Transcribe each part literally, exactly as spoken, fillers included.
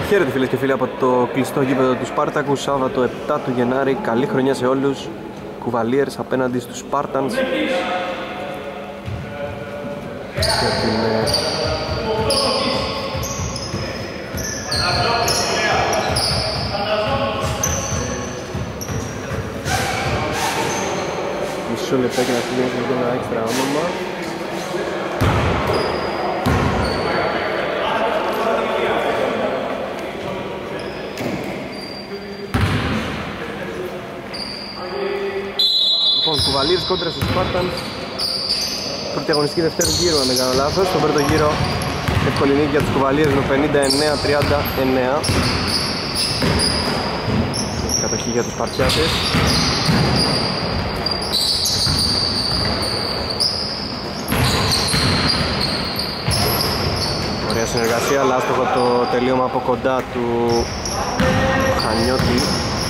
Χαίρετε φίλες και φίλοι από το κλειστό γήπεδο του Σπάρτακου, Σάββατο επτά του Γενάρη. Καλή χρονιά σε όλους. Κουβαλίερς απέναντι στους Σπάρτανς. Για την... μισό λεπτάκι να στείλουμε ένα έξτρα όνομα. Κουβαλίερς κόντρα στους Σπάρτανς. Πρώτη αγωνιστική δεύτερου γύρου, αν δεν κάνω λάθος. Στον πρώτο γύρο εύκολη νίκη για τους Κουβαλίερς με πενήντα εννέα τριάντα εννέα. Κατοχή για τους Σπαρτιάτες. Ωραία συνεργασία, αλλά άστοχο το τελείωμα από κοντά του Χανιώτη.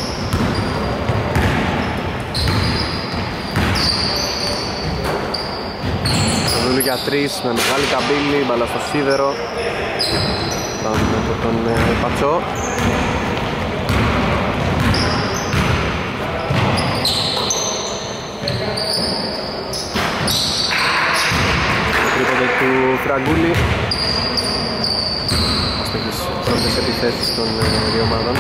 Για τρεις με μεγάλη καμπύλη, μπαλά στο σίδερο. Πάμε από τον ε, Πατσό. Το τρίποντο του Φραγκούλη. Αστοχές πρώτες επιθέσεις των ε, δύο ομάδων.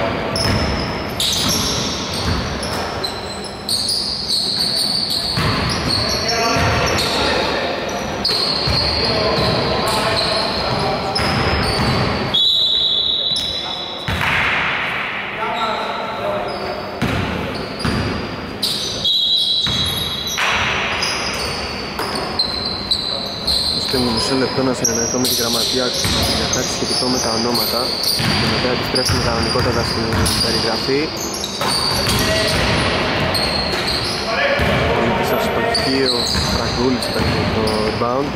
Μισό λεπτό να συνεννοηθώ με τη γραμματεία για κάτι σχετικό με τα ονόματα και μετά επιστρέφουμε κανονικότατα στην περιγραφή. Πολίτης αστοχείο, Φραγκούλης παίρνει το rebound.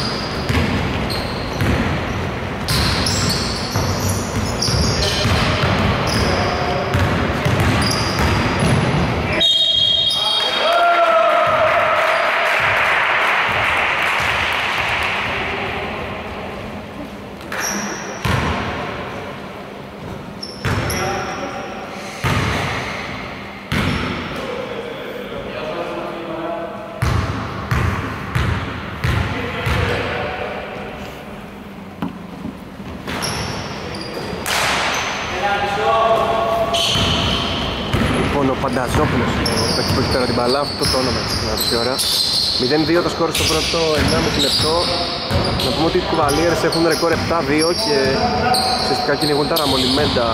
Φανταζόπουλος που έχει τώρα την μπαλά, αυτό το όνομα έχει να δώσει ώρα. μηδέν δύο το σκορ στο πρώτο ενάμιση λεπτό. Να πούμε ότι οι Κουβαλίερς έχουν ρεκόρ επτά δύο και ουσιαστικά κυνηγούν τα ραμολιμέντα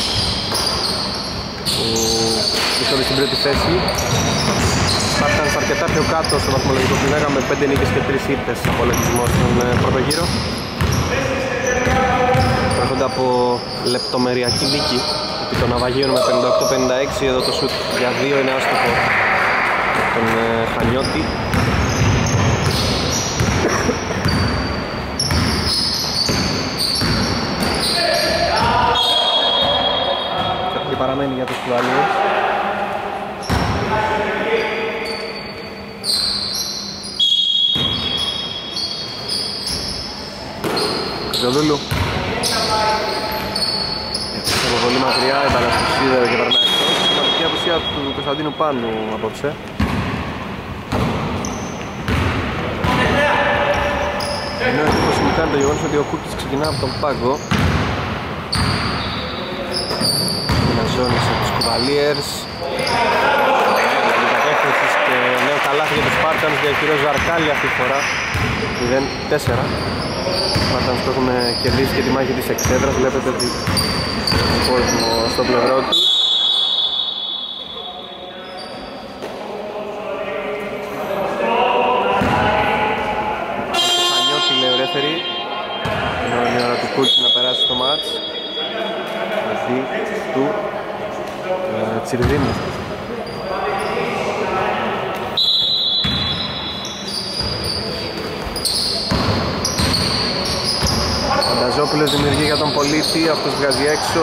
που στην πρώτη θέση. Υπάρχουν αρκετά πιο κάτω στο βαθμολογικό πινάκα με πέντε νίκες και τρεις ήττες απολογισμό στον πρώτο γύρο. Προέρχονται από λεπτομεριακή νίκη επί των Ναυαγίων με πενήντα οκτώ πενήντα έξι. Εδώ το σουτ για δύο είναι άστοχο από τον ε, Χανιώτη. Και παραμένει για τους Κουβαλίερς. Ζοδούλου. Πολύ μακριά, η μπάλα στο σίδερο και περνάει εκτός. Σημαντική απουσία του Κωνσταντίνου Πάνου απόψε. Ενώ εντύπωση μου κάνει το γεγονός ότι ο Κούκης ξεκινά από τον πάγκο. Αναζώνησε από τους Κουβαλίερς. Κατεύθυνσης και νέο καλάθι για τους Σπάρτανς για κύριο Ζαρκάλη αυτή τη φορά. μηδέν τέσσερα. Οι Σπάρτανς που έχουν κερδίσει και τη μάχη της εξέδρας. Βλέπετε ότι κόσμο στο πλευρό του. Το Χανιώτη λέει ο ρέφερι. Είναι η ώρα του Κούλτ να περάσει στο μάτς. Μαζί του ε, Τσιρδίνου. Φανταζόπουλος δημιουργεί για τον Πολίτη, αυτός βγάζει έξω.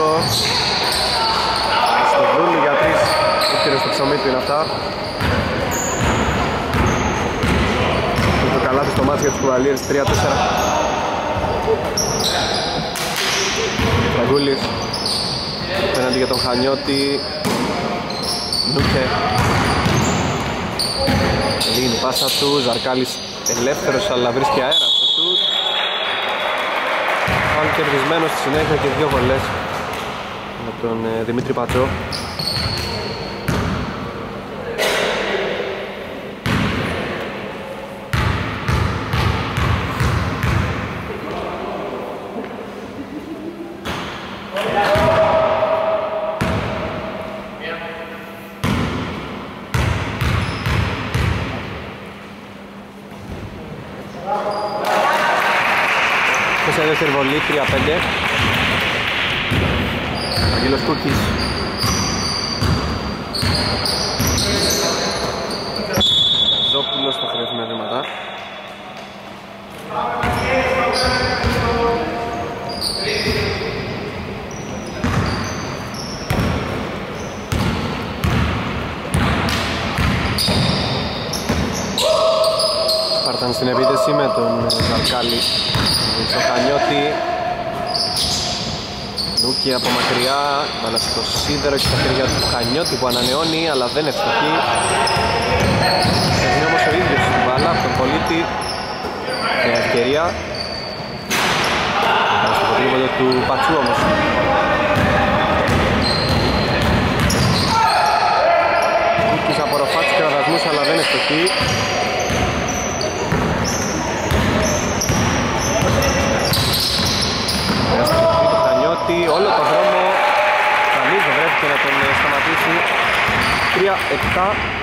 Στο Βρούλη για τρεις, ο κύριος στο ψωμί του είναι αυτά. Το καλάθι στο μάτς για τους Κουβαλίερς τρία τέσσερα. Φραγκούλης πέναντι για τον Χανιώτη. Νούκε. Λίγη η πάσα του, Ζαρκάλης ελεύθερος αλλά βρίσκει αέρα στο σουτ. Πάλι κερδισμένος στη συνέχεια και δύο βολές με τον ε, Δημήτρη Πατσό. Σε δεύτερη βολή, τρία πέντε. Αγγέλος Κούκης. Ζόπουλος θα χρειάζουμε βήματα. Σπάρταν στην επίθεση με τον Ζαρκάλη. Στο Χανιώτη. Νούκη από μακριά, μπάλα στο σίδερο και στα χέρια του Χανιώτη που ανανεώνει αλλά δεν ευστοχεί. Είναι όμως ο ίδιος στην μπάλα από τον Πολίτη. Με ευκαιρία. Στο ποτρίποδο του Πατσού όμως. Νούκης απορροφά τους κραδασμούς αλλά δεν ευστοχεί. Όλο το δρόμο κανείς δεν βρέθηκε να τον σταματήσει. Τρία επτά.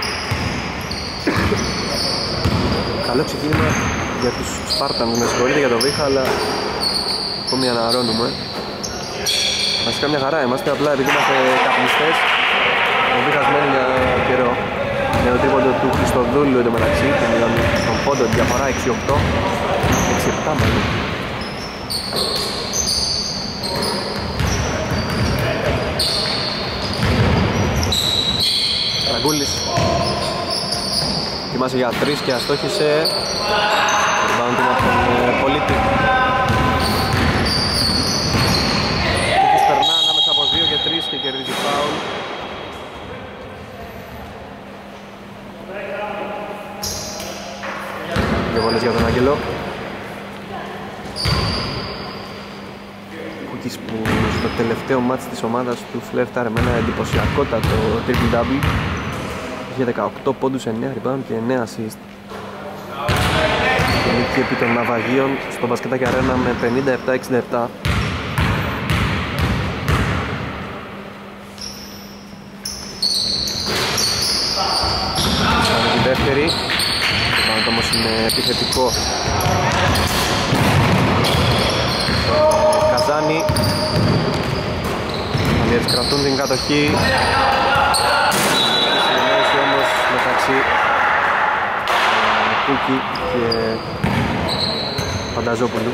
Καλό ξεκίνημα για τους Σπάρτανους, με συγχωρείτε για το βήχα αλλά ακόμη αναρρώνουμε. Βασικά μια χαρά είμαστε, απλά επειδή είμαστε καπνιστές ο βήχας μένει για καιρό. Με το τρίποντο του Χριστοδούλου εντωμεταξύ και μιλάμε στον πόντο διαφορά έξι οκτώ έξι επτά μάλλον. Φραγκούλης ετοιμάζει για τρεις και αστόχησε. Rebound από τον Πολίτη. Κούκης περνά ανάμεσα από δύο και τρεις και κερδίζει φάουλ. Δύο βολές για τον Άγγελο. Κούκης που στο τελευταίο μάτς της ομάδας του φλέρταρε με ένα εντυπωσιακότατο triple-double. Είχε δεκαοκτώ πόντους, εννέα rebound και εννέα assist. Και νίκη επί των ναυαγίων στο μπασκετάκι αρένα με πενήντα επτά εξήντα επτά. Πάμε τη δεύτερη. Το όμως είναι επιθετικό. Καζάνη. Αλλιώς κρατούν την κατοχή. Συνεννόηση όμως μεταξύ Κούκη και Φανταζόπουλου.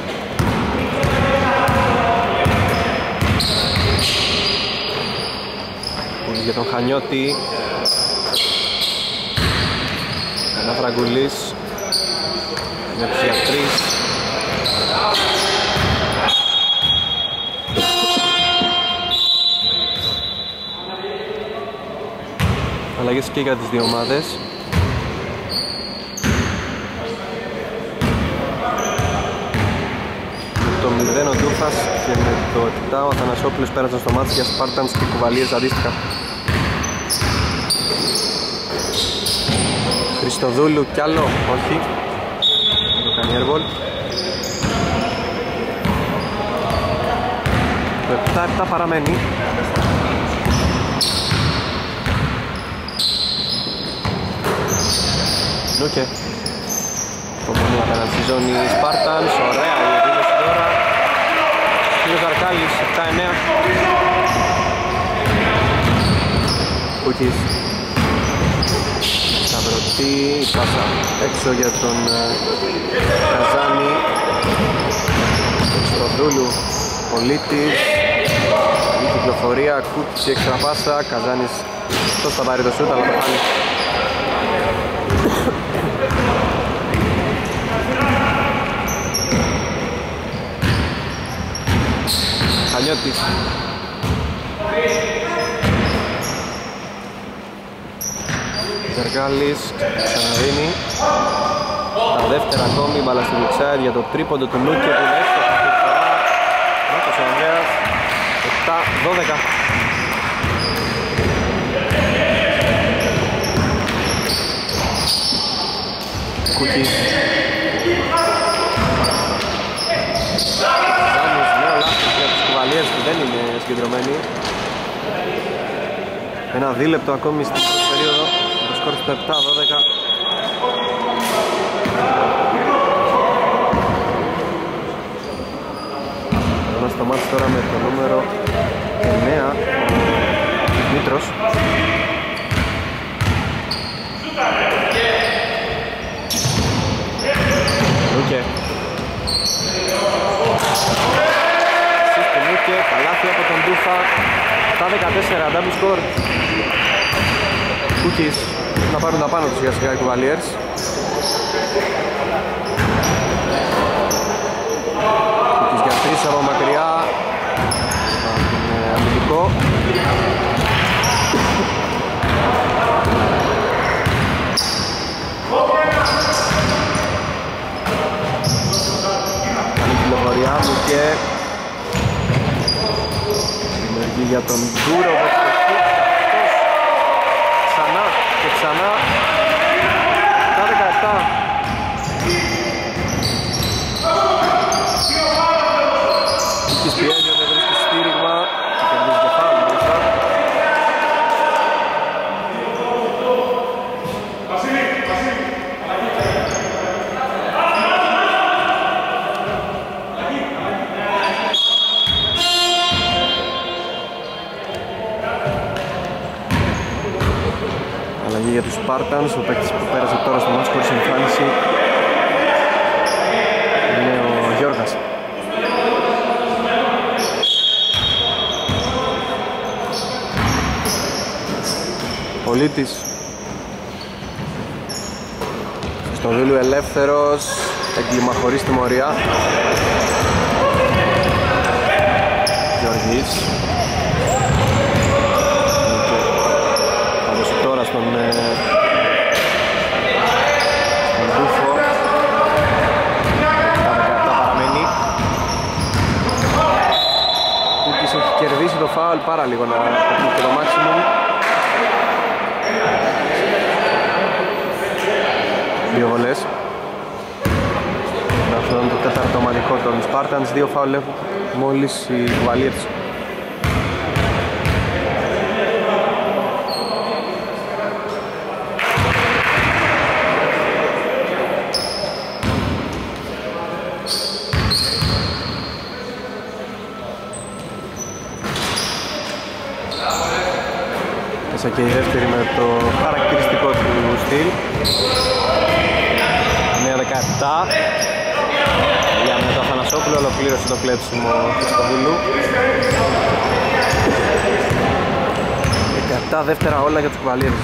Κούκη για τον Χανιώτη. Ένα Φραγκουλής. Μια για τρεις. Αλλαγές και για τις δύο ομάδες. Με το μηδέν ο Ντούφας και με το επτά ο Αθανασόπουλος πέρασαν στο μάτι για Σπάρτανς και κουβαλίες αντίστοιχα. Χριστοδούλου κι άλλο, όχι. Το κάνει airball. Το επτά επτά παραμένει. Νούκε. Υπομονή απέναντι στη ζώνη Σπάρτανς. Ωραία η επίδεση τώρα. Ο Ζαρκάλης επτά εννέα. Κούκης. Σταυρωτή. Πάσα έξω για τον Καζάνη. Στροδούλου. Πολίτης. Η κυκλοφορία. Κούκης έξτρα πάσα. Καζάνης αυτός θα πάρει το σούτ αλλά το χάνει. Παναγιώτης. Ζεργάλης ξαναδίνει. Τα δεύτερα ακόμη μπάλα στη Λουξάιντ για το τρίποντο του Νούκε που είναι εύστοχα αυτή τη φορά. Μάκος ο Ανδρέας. επτά δώδεκα. Κούκκις. Ζάνης, νέο λάθος για τους κουβαλίες που δεν είναι συγκεντρωμένοι. Ένα δίλεπτο ακόμη στην πρώτη περίοδο. Το σκορ στο επτά δώδεκα. Ένα στο μάτς τώρα με το νούμερο εννέα, ο Μήτρος. Λούκε. Σύστο Λούκε, καλάθι από τον Ντούφα. επτά δεκατέσσερα, double score. Κούκκις να πάρουν τα πάνω τους για σιγά οι Κουβαλιέρς. Κούκκις για τρεις από μακριά. Αμυντικό. Καλή κυκλοφορία μου και δημιουργεί για τον Ντούρο. Ξανά και ξανά. Τα δεκαεπτά. Κούκκις πιέζει, δεν βρίσκει στήριγμα και κερδίζει και φάουλ μάλιστα. Αλλαγή για τους Spartans, ο παίκτης που πέρασε τώρα στο μάτς χωρίς εμφάνιση είναι ο Γιώργας. Πολίτης. Στο Δούλου ελεύθερος, έγκλημα χωρίς τιμωρία. Γιώργης. Θα δώσει τώρα στον στον Ντούφο. Τα δεκαεπτά παραμένει. Κούκκις έχει κερδίσει το φάουλ, πάρα λίγο να πετύχει και το maximum. Δύο βολές. Αυτό είναι το τέταρτο ομαδικό των Spartans. Δύο φάουλ έχουν μόλις οι Κουβαλιέρς. Μέσα και η δεύτερη με το χαρακτηριστικό του στυλ. εννέα δεκαεπτά. Για με το Αθανασόπουλο ολοκλήρωσε το κλέψιμο του Στοβούλου. δεκαεπτά δεύτερα όλα για τους Κουβαλιέρες.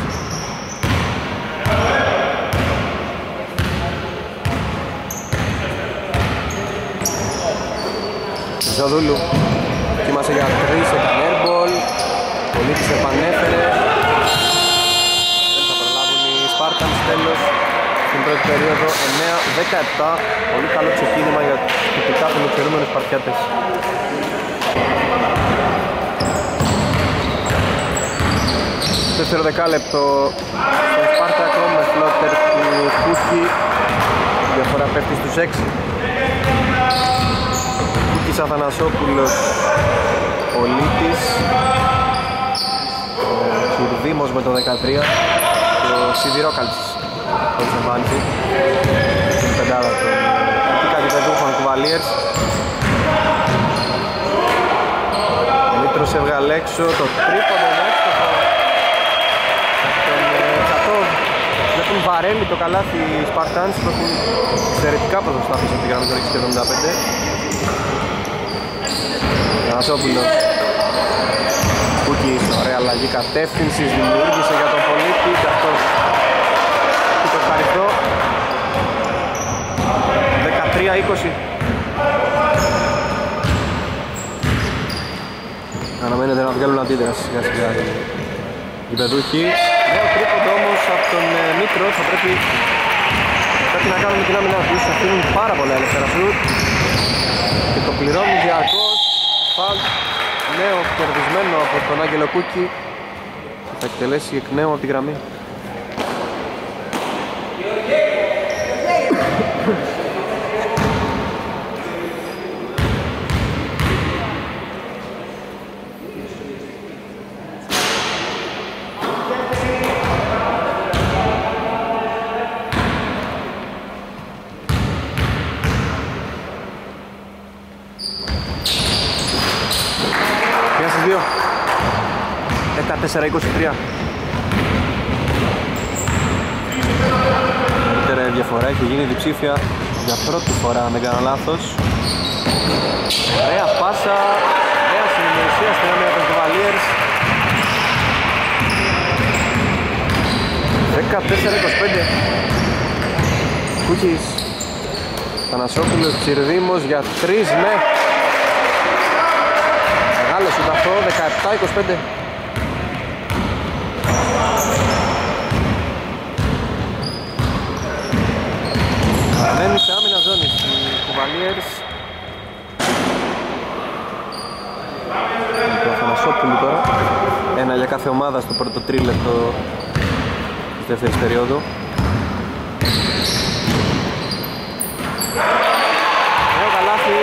Ζαδούλου ετοίμασε για τρεις, έκανε airball. Πολίτης επανέφερε. Δεν θα προλάβουν οι Spartans τέλος. Στην πρώτη περίοδο εννέα δεκαεπτά. Πολύ καλό ξεκίνημα για τους τυπικά φιλοξενούμενους Σπαρτιάτες. Δεύτερο δεκάλεπτο στον Σπάρτακο με φλότερ του Κούκκι. Η διαφορά πέφτει στους έξι. Κούκκις Αθανασόπουλος, Πολίτης, Κουρδίμος με το δεκατρία και ο Σιδηρόκαλτσης χωρίς εμφάνιση στην πεντάδα των κατηπεδούχων Κουβαλιέρς. Ο Μήτρος έβγαλε έξω το τρίποντο εύστοχο. Βλέπουν βαρέλει το καλάθι οι Spartans που έχουν εξαιρετικά ποσοστά πίσω από τη γραμμή του έξι εβδομήντα πέντε. Ανασόπουλος. Κούκκις, ωραία αλλαγή κατεύθυνσης, δημιούργησε για τον Πολίτη και αυτός και το ευχαριστώ. δεκατρία είκοσι. Αναμένεται να βγάλουν αντίδραση σιγά σιγά οι παιδούχοι. Νέο τρίποντο όμως από τον Μήτρο, θα πρέπει κάτι να κάνουν την άμυνά τους, αφήνουν πάρα πολλά ελεύθερα σουτ και το πληρώνει διαρκώς. Φαλ νέο κερδισμένο από τον Άγγελο Κούκη, θα εκτελέσει εκ νέου από τη γραμμή. δεκατέσσερα είκοσι τρία.Ύτερη διαφορά, έχει γίνει διψήφια για πρώτη φορά αν δεν κάνω λάθος. Ωραία πάσα, ωραία συνεργασία στην άμυνα των Cavaliers. δεκατέσσερα είκοσι πέντε. Κούκης, Θανασόπουλος, Τσιρδήμος για τρεις, ναι. Μεγάλο σουτ αυτό, δεκαεπτά είκοσι πέντε. Παραμένουν σε άμυνα ζώνης οι Cavaliers. Το Αθανασόπουλου τώρα. Ένα για κάθε ομάδα στο πρώτο τρίλεπτο της δεύτερης περίοδου. Νέο καλάθι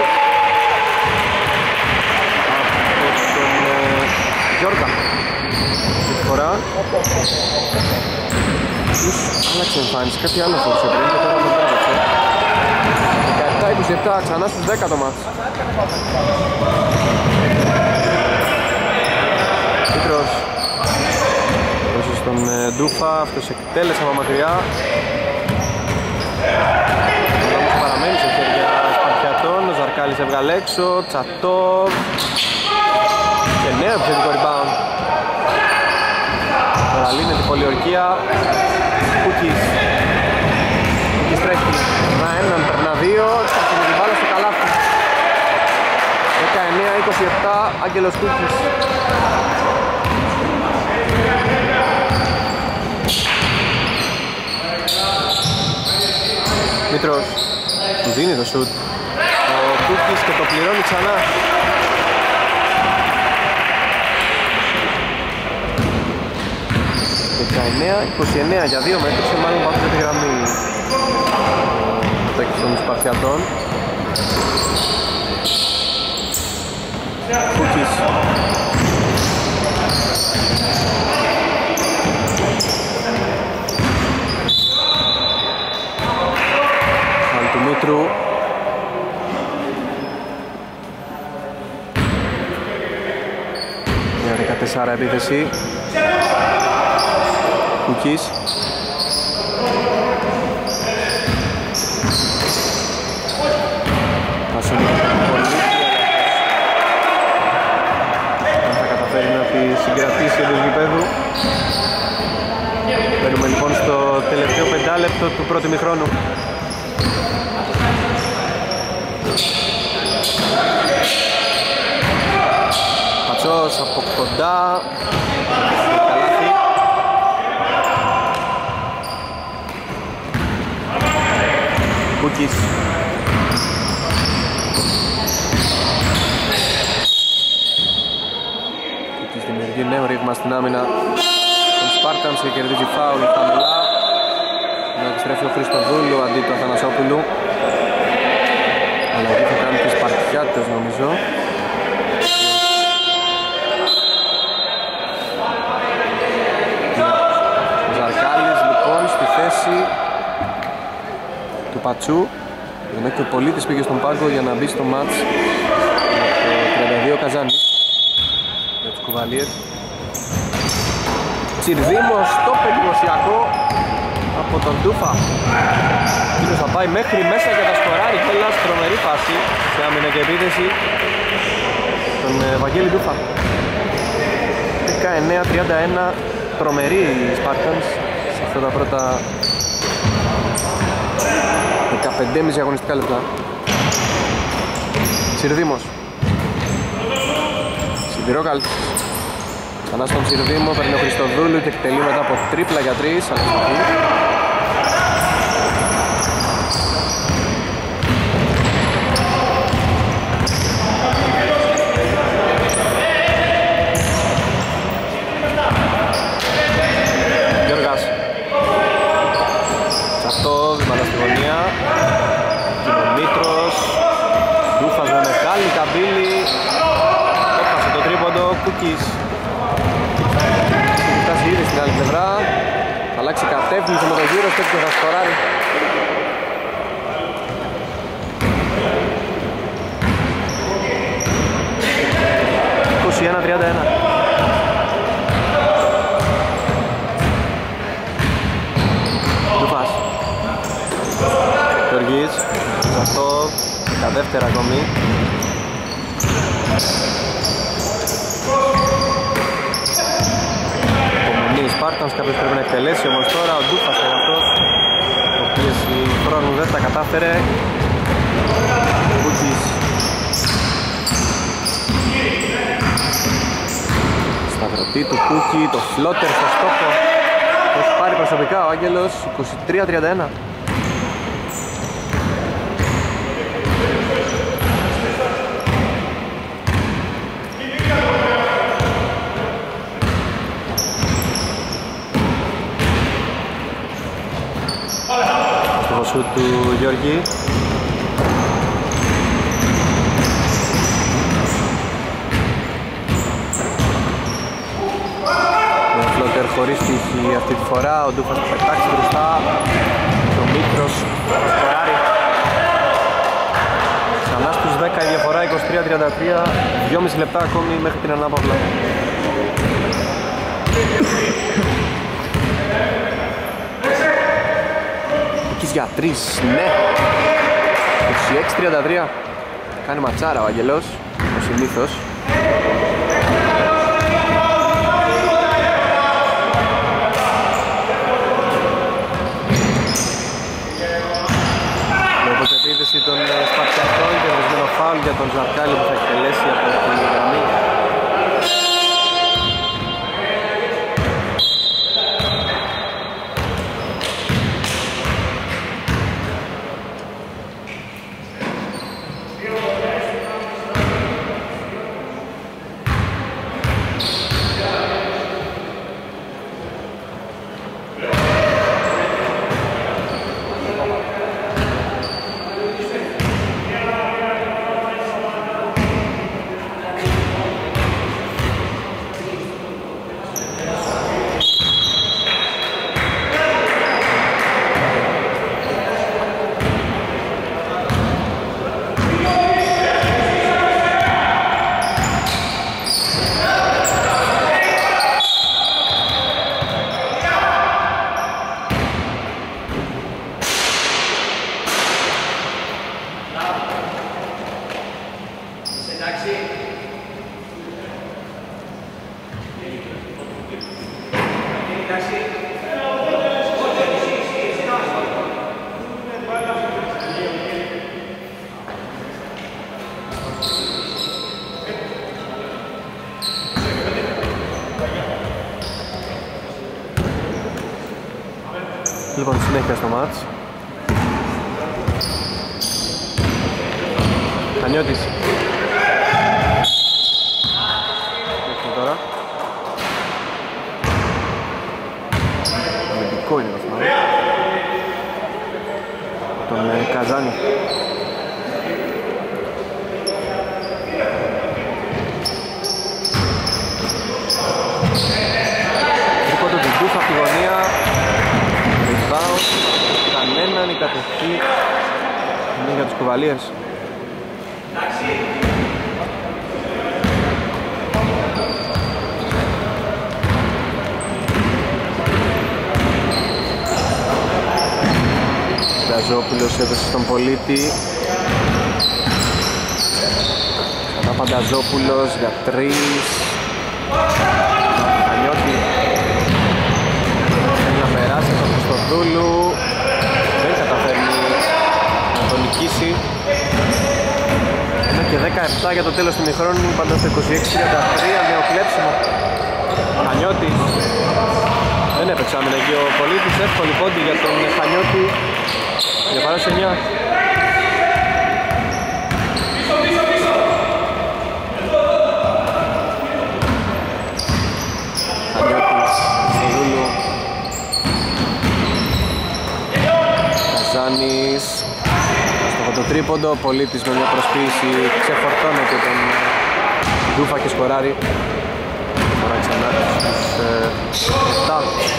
από τον Γιόρκα. Αυτή τη φορά τους άλλαξε εμφάνιση, κάτι άλλο φορούσε πριν και τώρα τον τράβηξε. δεκαεπτά είκοσι επτά, ξανά στους δέκα το μάτς. Πίτρος δώσε στον Ντούφα, αυτός εκτέλεσε από μακριά. Αλλά όμως παραμένει σε χέρια Σπαρτιατών, ο Ζαρκάλης έβγαλε έξω, Τσατόβ και νέο επιθετικό rebound. Τώρα λύνεται η πολιορκία. Κούκης Κούκης τρέχει, να έναν, περνά δύο, εξαρτηθεί την μπάλα στο καλάθι. δεκαεννέα είκοσι επτά, Άγγελος Κούκης. Μήτρος του δίνει το σουτ ο Κούκης και το πληρώνει ξανά. δεκαεννέα είκοσι εννέα για δύο μέτρους, μάλλον βάζουν τη γραμμή ο παίκτης των Σπαρτιατών. Κούκης Φαλ του Μήτρου. Μια δεκατέσσερα επίθεση. Κούκης Πάσουν πολύ. Αν θα καταφέρει να τη συγκρατήσει εντός γηπέδου. Μπαίνουμε λοιπόν στο τελευταίο πεντάλεπτο του πρώτου ημιχρόνου. Πατσός από κοντά. Καλάθι. Κούκης Κούκης δημιουργεί νέο ρήγμα στην άμυνα των Spartans και κερδίζει φάουλ χαμηλά. Να επιστρέφει ο Χριστοδούλου αντί του Αθανασόπουλου. Αλλαγή θα κάνουν τις Σπαρτιάτες νομίζω. Ο Ζαρκάλης λοιπόν στη θέση του Πατσού, ενώ και ο Πολίτης πήγε στον πάγκο για να μπει στο μάτς με το τριάντα δύο Καζάνη για τους Cavaliers. Τσιρδήμος στο εντυπωσιακό από τον Ντούφα. Κύριος θα πάει μέχρι μέσα και θα σκοράρει κιόλας, τρομερή φάση σε άμυνα και επίθεση τον Βαγγέλη Ντούφα. δεκαεννέα τριάντα ένα, τρομερή οι Spartans σε αυτά τα πρώτα δεκαπέντε και μισό αγωνιστικά λεπτά. Τσιρδήμος Σιδηρόκαλτς. Ξανά στον Τσιρδίμο, παίρνει ο Χριστοδούλου και εκτελεί μετά από τρίπλα για τρεις. Γιώργας. Τσαυτό, μπαλά στη γωνία. Κοινομήτρος. Ντούφας με μεγάλη καμπύλη. Έπασε το τρίποντο, Κούκκις. Φτάσει ήδη στην άλλη πλευρά. Θα αλλάξει κατεύθυνση με το γύρο στέκει και θα σκοράρει. είκοσι ένα τριάντα ένα. Ντούφας. Γεωργής. Αυτό τα δεύτερα ακόμη. Υπομονή Σπάρτανς, κάποιος πρέπει να εκτελέσει, όμως τώρα ο Ντούφας είναι αυτός ο οποίος η χρόνου δεν τα κατάφερε. Κούκκις. Σταυρωτή του Κούκκι, το φλότερ στο στόχο. Το έχει πάρει προσωπικά ο Άγγελος. είκοσι τρία τριάντα ένα. Στο σουτ του Γιώργη. Με φλότερ χωρίς τύχη αυτή τη φορά. Ο Ντούφας θα πετάξει μπροστά. Ο Μήτρος θα σκοράρει. Ξανά στους δέκα η διαφορά, είκοσι τρία τριάντα τρία. δυόμισι λεπτά ακόμη μέχρι την ανάπαυλα. Για τρεις, ναι. είκοσι έξι τριάντα τρία. Κάνει ματσάρα ο Αγγελός, ο συνήθως. Λόγω της επίθεση των Σπαρτιατών και ορισμένο φάουλ για τον Ζαρκάλη που θα εκτελέσει από την γραμμή. Λοιπόν, συνέχεια στο μάτς. Χανιώτης. Έχουμε τώρα. Αμυντικό είναι το φάουλ. Τον ε, Καζάνη. Τρίποντο του Ντούφα από τη γωνία. Rebound. Κανέναν η κατοχή είναι για τους Κουβαλίες. Πανταζόπουλος έδωσε στον Πολίτη. Ξανά Πανταζόπουλος για τρεις. Πανιώτη θέλει να περάσει τον Χριστοδούλου. Δεν καταφέρνει να τον νικήσει. Ένα και δεκαεπτά για το τέλος του ημιχρόνου, πάντα στο είκοσι έξι τριάντα τρία, νέο κλέψιμο. Χανιώτης δεν έπαιξε άμυνα και ο Πολίτης, εύκολη πόντι για τον Χανιώτη. Για παράδοση εννιά. Χανιώτης, στο Δούλου. Καζάνης. Στο το τρίποντο, ο Πολίτης με μια προσποίηση ξεφορτώνεται τον Ντούφα και σκοράρει. Φορά ξανά στους επτά.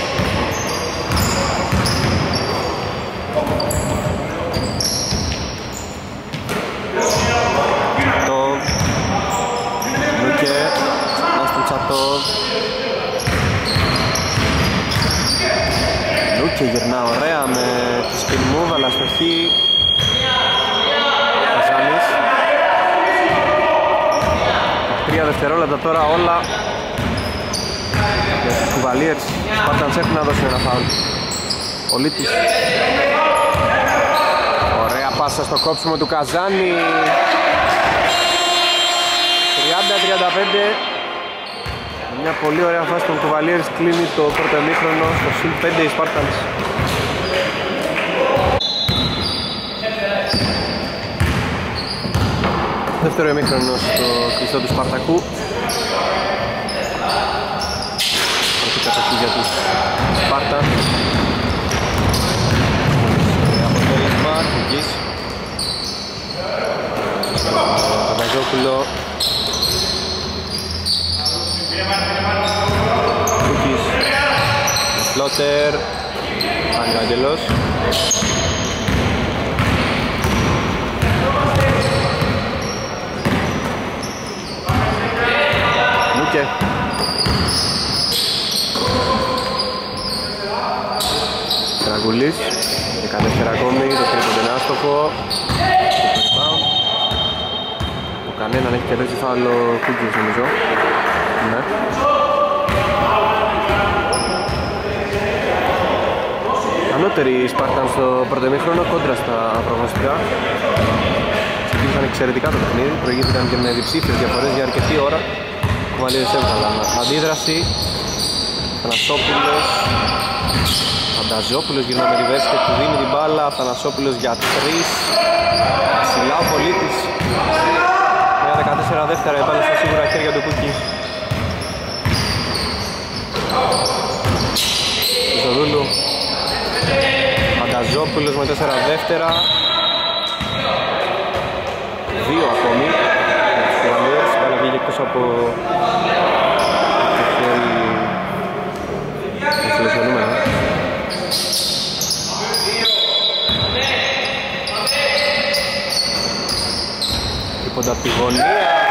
Τσατόβ. Λούκε. Ξανά στον Τσατόβ. Λούκε γυρνά ωραία με τη spin move, αλλά αστοχή. Καζάνης. Τρία δευτερόλεπτα τώρα όλα για τους Κουβαλίερς. Σπάρτανς έχουν να δώσουν ένα φάουλ. Πολίτης. Ωραία πάσα στο κόψιμο του Καζάνη. τριάντα τριάντα πέντε. Μια πολύ ωραία φάση των Κουβαλίερς, κλείνει το πρώτο εμίχρονο στο συν πέντε οι Σπάρτανς. Δεύτερο εμίχρονο στο κλειστό του Σπαρτακού. Πρώτη κατοχή για τους Σπάρτα. Αποτέλεσμα, Κουκής. Πανταζόπουλο. Κουκής. Φλότερ. Κάνει ο Άγγελος. Λούκε. Τραγουλής. δεκατέσσερα ακόμη, το τρίποντο είναι άστοχο. Ο κανέναν έχει κερδίσει φάουλο Κούκκις νομίζω. Ναι. Ανώτεροι οι Σπάρταν στο πρώτο ημίχρονο, κόντρα στα προγνωστικά. Ξεκίνησαν εξαιρετικά το παιχνίδι, προηγήθηκαν και με διψήφιες διαφορές για αρκετή ώρα. Κουβαλίερς έβγαλαν αντίδραση. Θανασόπουλος. Φανταζόπουλος γυρνά με reverse και του δίνει την μπάλα. Θανασόπουλος για τρεις. Ψηλά ο Πολίτης. Με δεκατέσσερα δεύτερα η μπάλα στα σίγουρα χέρια του Κούκκι. Ζοδούλου. Φανταζόπουλος με τέσσερα δεύτερα. Δύο ακόμη. Η μπάλα βγήκε εκτός από το χέρι το φιλοσιονούμενο. Τίποτα από τη γωνία.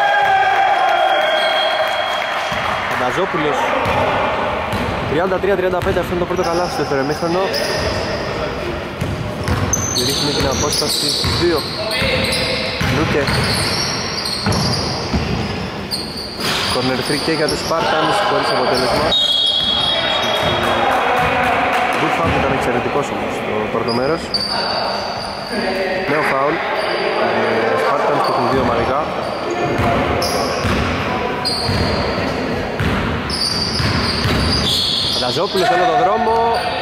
Φανταζόπουλος. τριάντα τρία τριάντα πέντε, αυτό είναι το πρώτο καλάθι στο δεύτερο ημίχρονο. Ρίχνει την απόσταση στους δύο. Λούκε. Corner τρία και για τους Spartans, χωρίς αποτέλεσμα. Γκουτφάμπ ήταν εξαιρετικός όμως στο πρώτο μέρος. Νέο φάουλ. Οι Spartans που έχουν δύο ομαδικά. Φανταζόπουλος όλο τον δρόμο.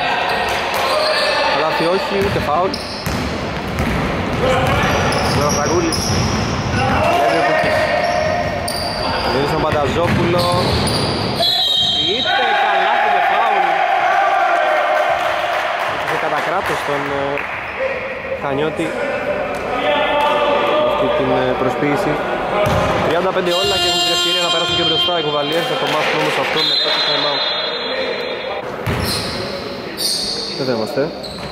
Λάθη όχι, ούτε φάουλ. Φραγούλης. Δίνει στον Πανταζόπουλο. Προσποιείται, καλά και φάουλ. Είχε κατά κράτος τον Χανιώτη αυτή την προσποίηση. τριάντα πέντε όλα και έχουν την ευκαιρία να περάσουν και μπροστά οι Κουβαλιέρς. Θα το μάθουν όμως αυτό μετά το time out. Εδώ είμαστε.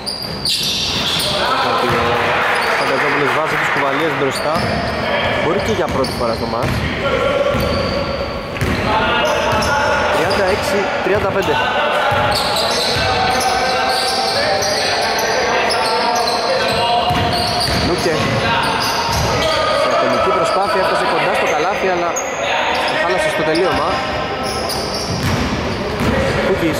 Ο Πανταζόπουλος βάζει τους Κουβαλιέρς μπροστά. Μπορεί και για πρώτη φορά στο μάτς. τριάντα έξι τριάντα πέντε. Λούκε. Σε ατομική προσπάθεια έφτασε κοντά στο καλάθι, αλλά το χάλασε στο τελείωμα. Κούκκις.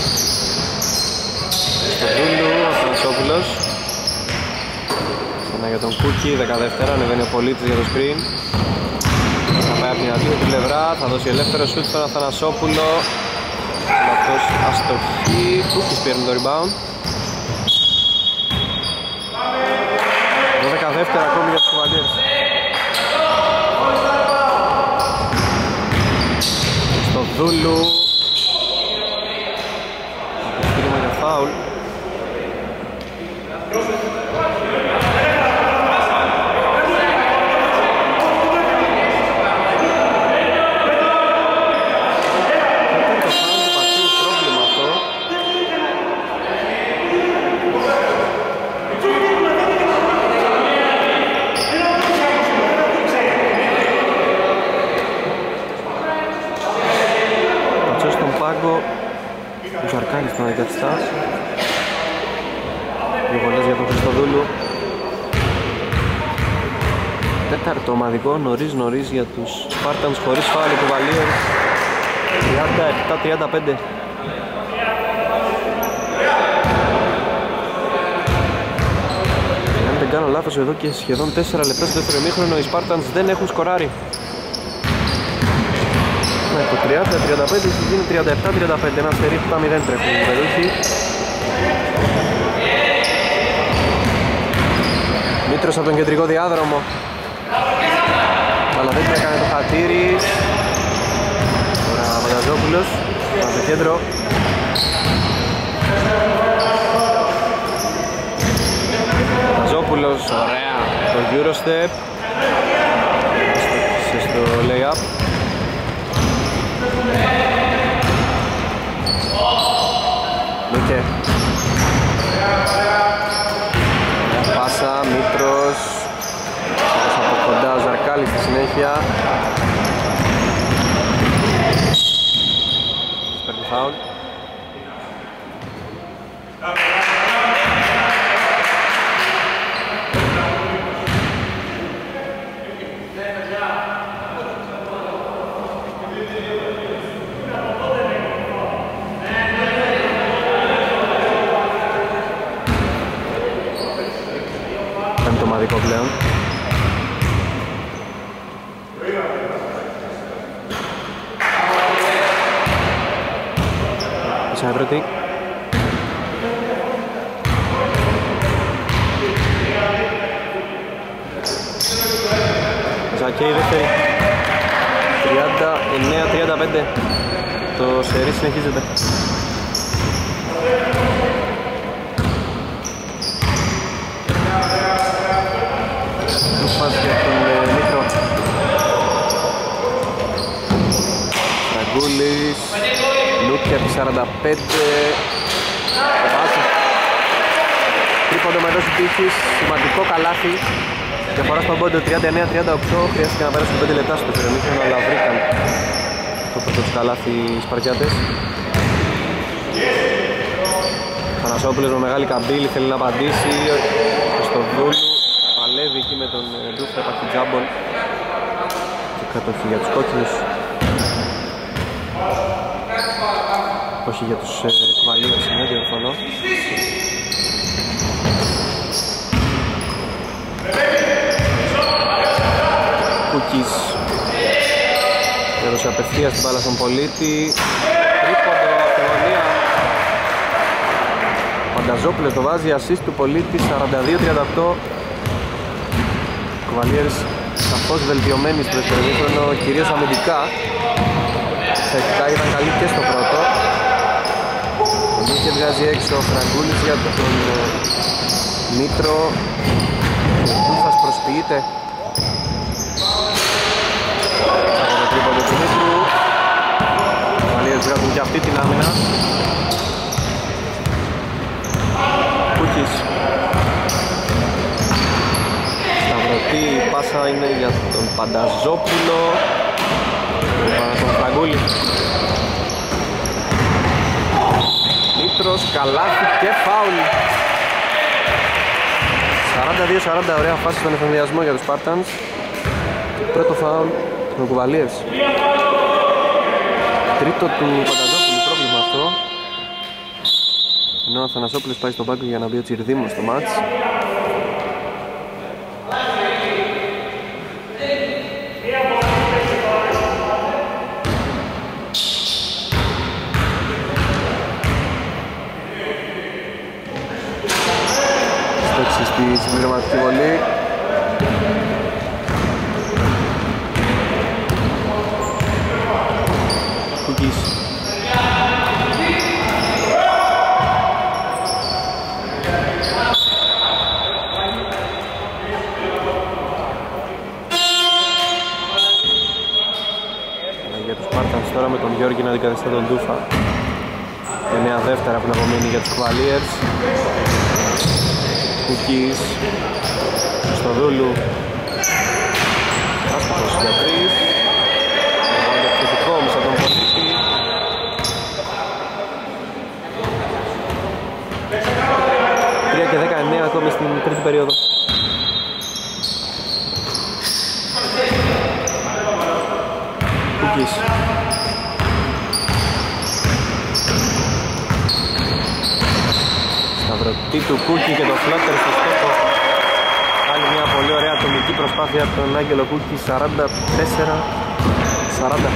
Στο Δούλου, ο Θανασόπουλος. για τον Κούκι, δεκαδεύτερα, ανεβαίνει ο Πολίτης για το screen. Θα πάει από την αντίθετη πλευρά, θα δώσει ελεύθερο σουτ στον Αθανασόπουλο. Αυτός αστοχή, Κούκις παίρνει το rebound. δώδεκα δεύτερα ακόμη για τους Κουβαλιέρες. Στο Δούλου. Αποσχήρημα για φάουλ. Ο Ζαρκάνης τον αντικαθιστά. Δύο βολές για τον Χριστοδούλου. Τέταρτο ομαδικό νωρίς νωρίς για τους Spartans χωρίς φάουλ του Βαλίων. τριάντα επτά τριάντα πέντε. Αν δεν κάνω λάθος, εδώ και σχεδόν τέσσερα λεπτά στο δεύτερο ημίχρονο οι Spartans δεν έχουν σκοράρει. Το τριάντα τριάντα πέντε έχει γίνει τριάντα επτά τριάντα πέντε, ένα στερί επτά μηδέν τρέχουν οι Περούχοι. Μήτρος από τον κεντρικό διάδρομο, αλλά δεν έκανε το χατήρι. Τώρα Πανταζόπουλος από το κέντρο. Πανταζόπουλος, ωραία, το Eurostep στο lay-up. Λούκε. Μια πάσα, Μήτρος. Όπως από κοντά ο Ζαρκάλης στη συνέχεια. Παίρνει φάουλ. Πλέον. Σάβρωτη. Ζακέι δεύτερη. τριάντα εννέα τριάντα πέντε. Το σερί συνεχίζεται. Πας για τον Μήτρο. Φραγκούλης. Λούκια από σαράντα πέντε. Βάζει. Τρίποντο με δόση τύχης. Σημαντικό καλάθι. Διαφορά στον πόντο τριάντα εννέα τριάντα οκτώ. Χρειάστηκε να περάσουν πέντε λεπτά στο Φερονίχιο, αλλά βρήκαν το πρώτο τους καλάθι οι Σπαρτιάτες. Θανασόπουλος με μεγάλη καμπύλη θέλει να απαντήσει. Στο Δούλου. Παλεύει εκεί με τον Ντούφρα Παχιτζάμπον. Και κατοχή για τους κόκκινους. Όχι για τους ε, Κουβαλίους, είναι διορθώνω. Κούκις έδωσε απευθείας την μπάλα στον Πολίτη. Τρίποντο από την γωνία. Πανταζόπουλος το βάζει, assist του Πολίτη, σαράντα δύο τριάντα οκτώ. Κουβαλιέρες σαφώς βελτιωμένοι στο δεύτερο ημίχρονο, κυρίως αμυντικά. Θετικά ήταν καλή και στο πρώτο. Ο Νίκη βγάζει έξω ο Φραγκούλης για τον Μήτρο. Ο Ντούφας προσποιείται από το τρίποντο του Μήτρου. Οι Κουβαλιέρες βγάζουν και αυτή την άμυνα. Κούκις. Σταυρωτή, η πάσα είναι για τον Πανταζόπουλο. Πάνω τον Φραγκούλη. Μήτρος, καλάθι και φάουλ. σαράντα δύο σαράντα, ωραία φάση στον εφημδιασμό για τους Spartans. Πρώτο φάουλ των Κουβαλίες. Τρίτο του Πανταζόπουλου, πρόβλημα αυτό. Ενώ ο Αθανασόπουλος πάει στον πάγκο για να μπει ο Τσιρδίμος στο μάτς. Στόχισε στη συμπληρωματική βολή. Κουκής. Για τους Spartans τώρα με τον Γιώργη να αντικαθιστά τον Ντούφα. εννέα δεύτερα που είναι απομείνει για τους Cavaliers. Κουκής στο Δούλου. Άστοχος για τρεις. Το επιθετικό όμως από τον Πολίτη. τρία και δεκαεννέα ακόμη στην τρίτη περίοδο. Κουκής. Σταυρωτή του Κούκη και το φλότερ στο στόχο. Άλλη μια πολύ ωραία ατομική προσπάθεια από τον Άγγελο Κούκη. Σαράντα τέσσερα σαράντα.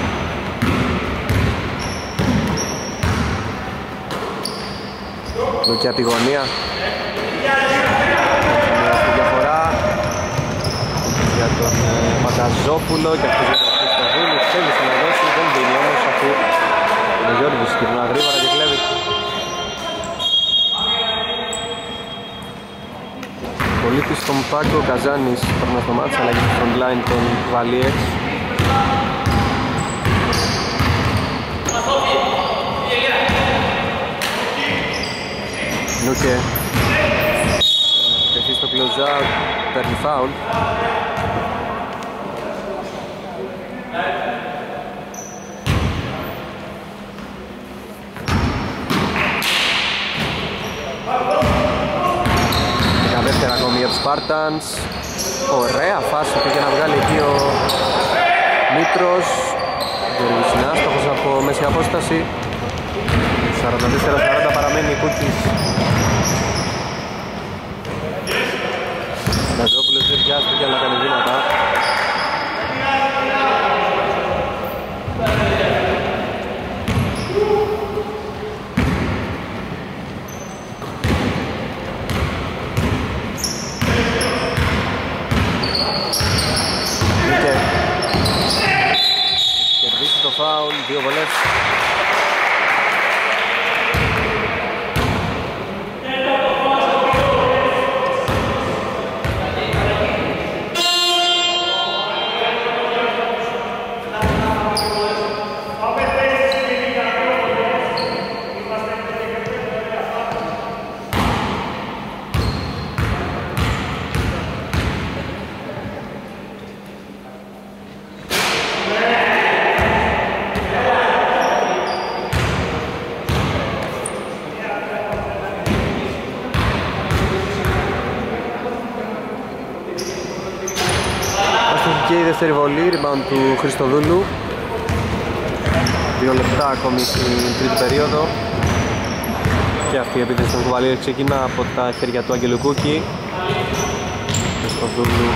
Δοκιά τη γωνία. Μια στη διαφορά για τον Πανταζόπουλο και αυτός για τον Χριστοδούλη. Θέλησε να δώσει, δεν δίνει όμως αφού ο Γιώργης κυρνά γρήγορα και κλέβει. Πολίτης στον Πάκο Καζάνης παίρνει στο μάτς αλλά και στο front line των Cavaliers. Νούκε τεθεί στο close-out, παίρνει φάουλ. Δεύτερα ακόμη για τους Spartans. Ωραία φάση πήγε να βγάλει εκεί ο Μήτρος. Γιώργης είναι άστοχος από μέση απόσταση. σαράντα τέσσερα σαράντα παραμένει η Κούκης. Ναζόπουλος δεν πιάστηκε αλλά κάνει βήματα. Κερδίσει το φάουλ, δύο βολές. Και η δεύτερη βολή, rebound του Χριστοδούλου. Δύο λεπτά ακόμη στην τρίτη περίοδο. Και αυτή η επίθεση των Cavaliers ξεκινά από τα χέρια του Άγγελου Κούκη. Χριστοδούλου.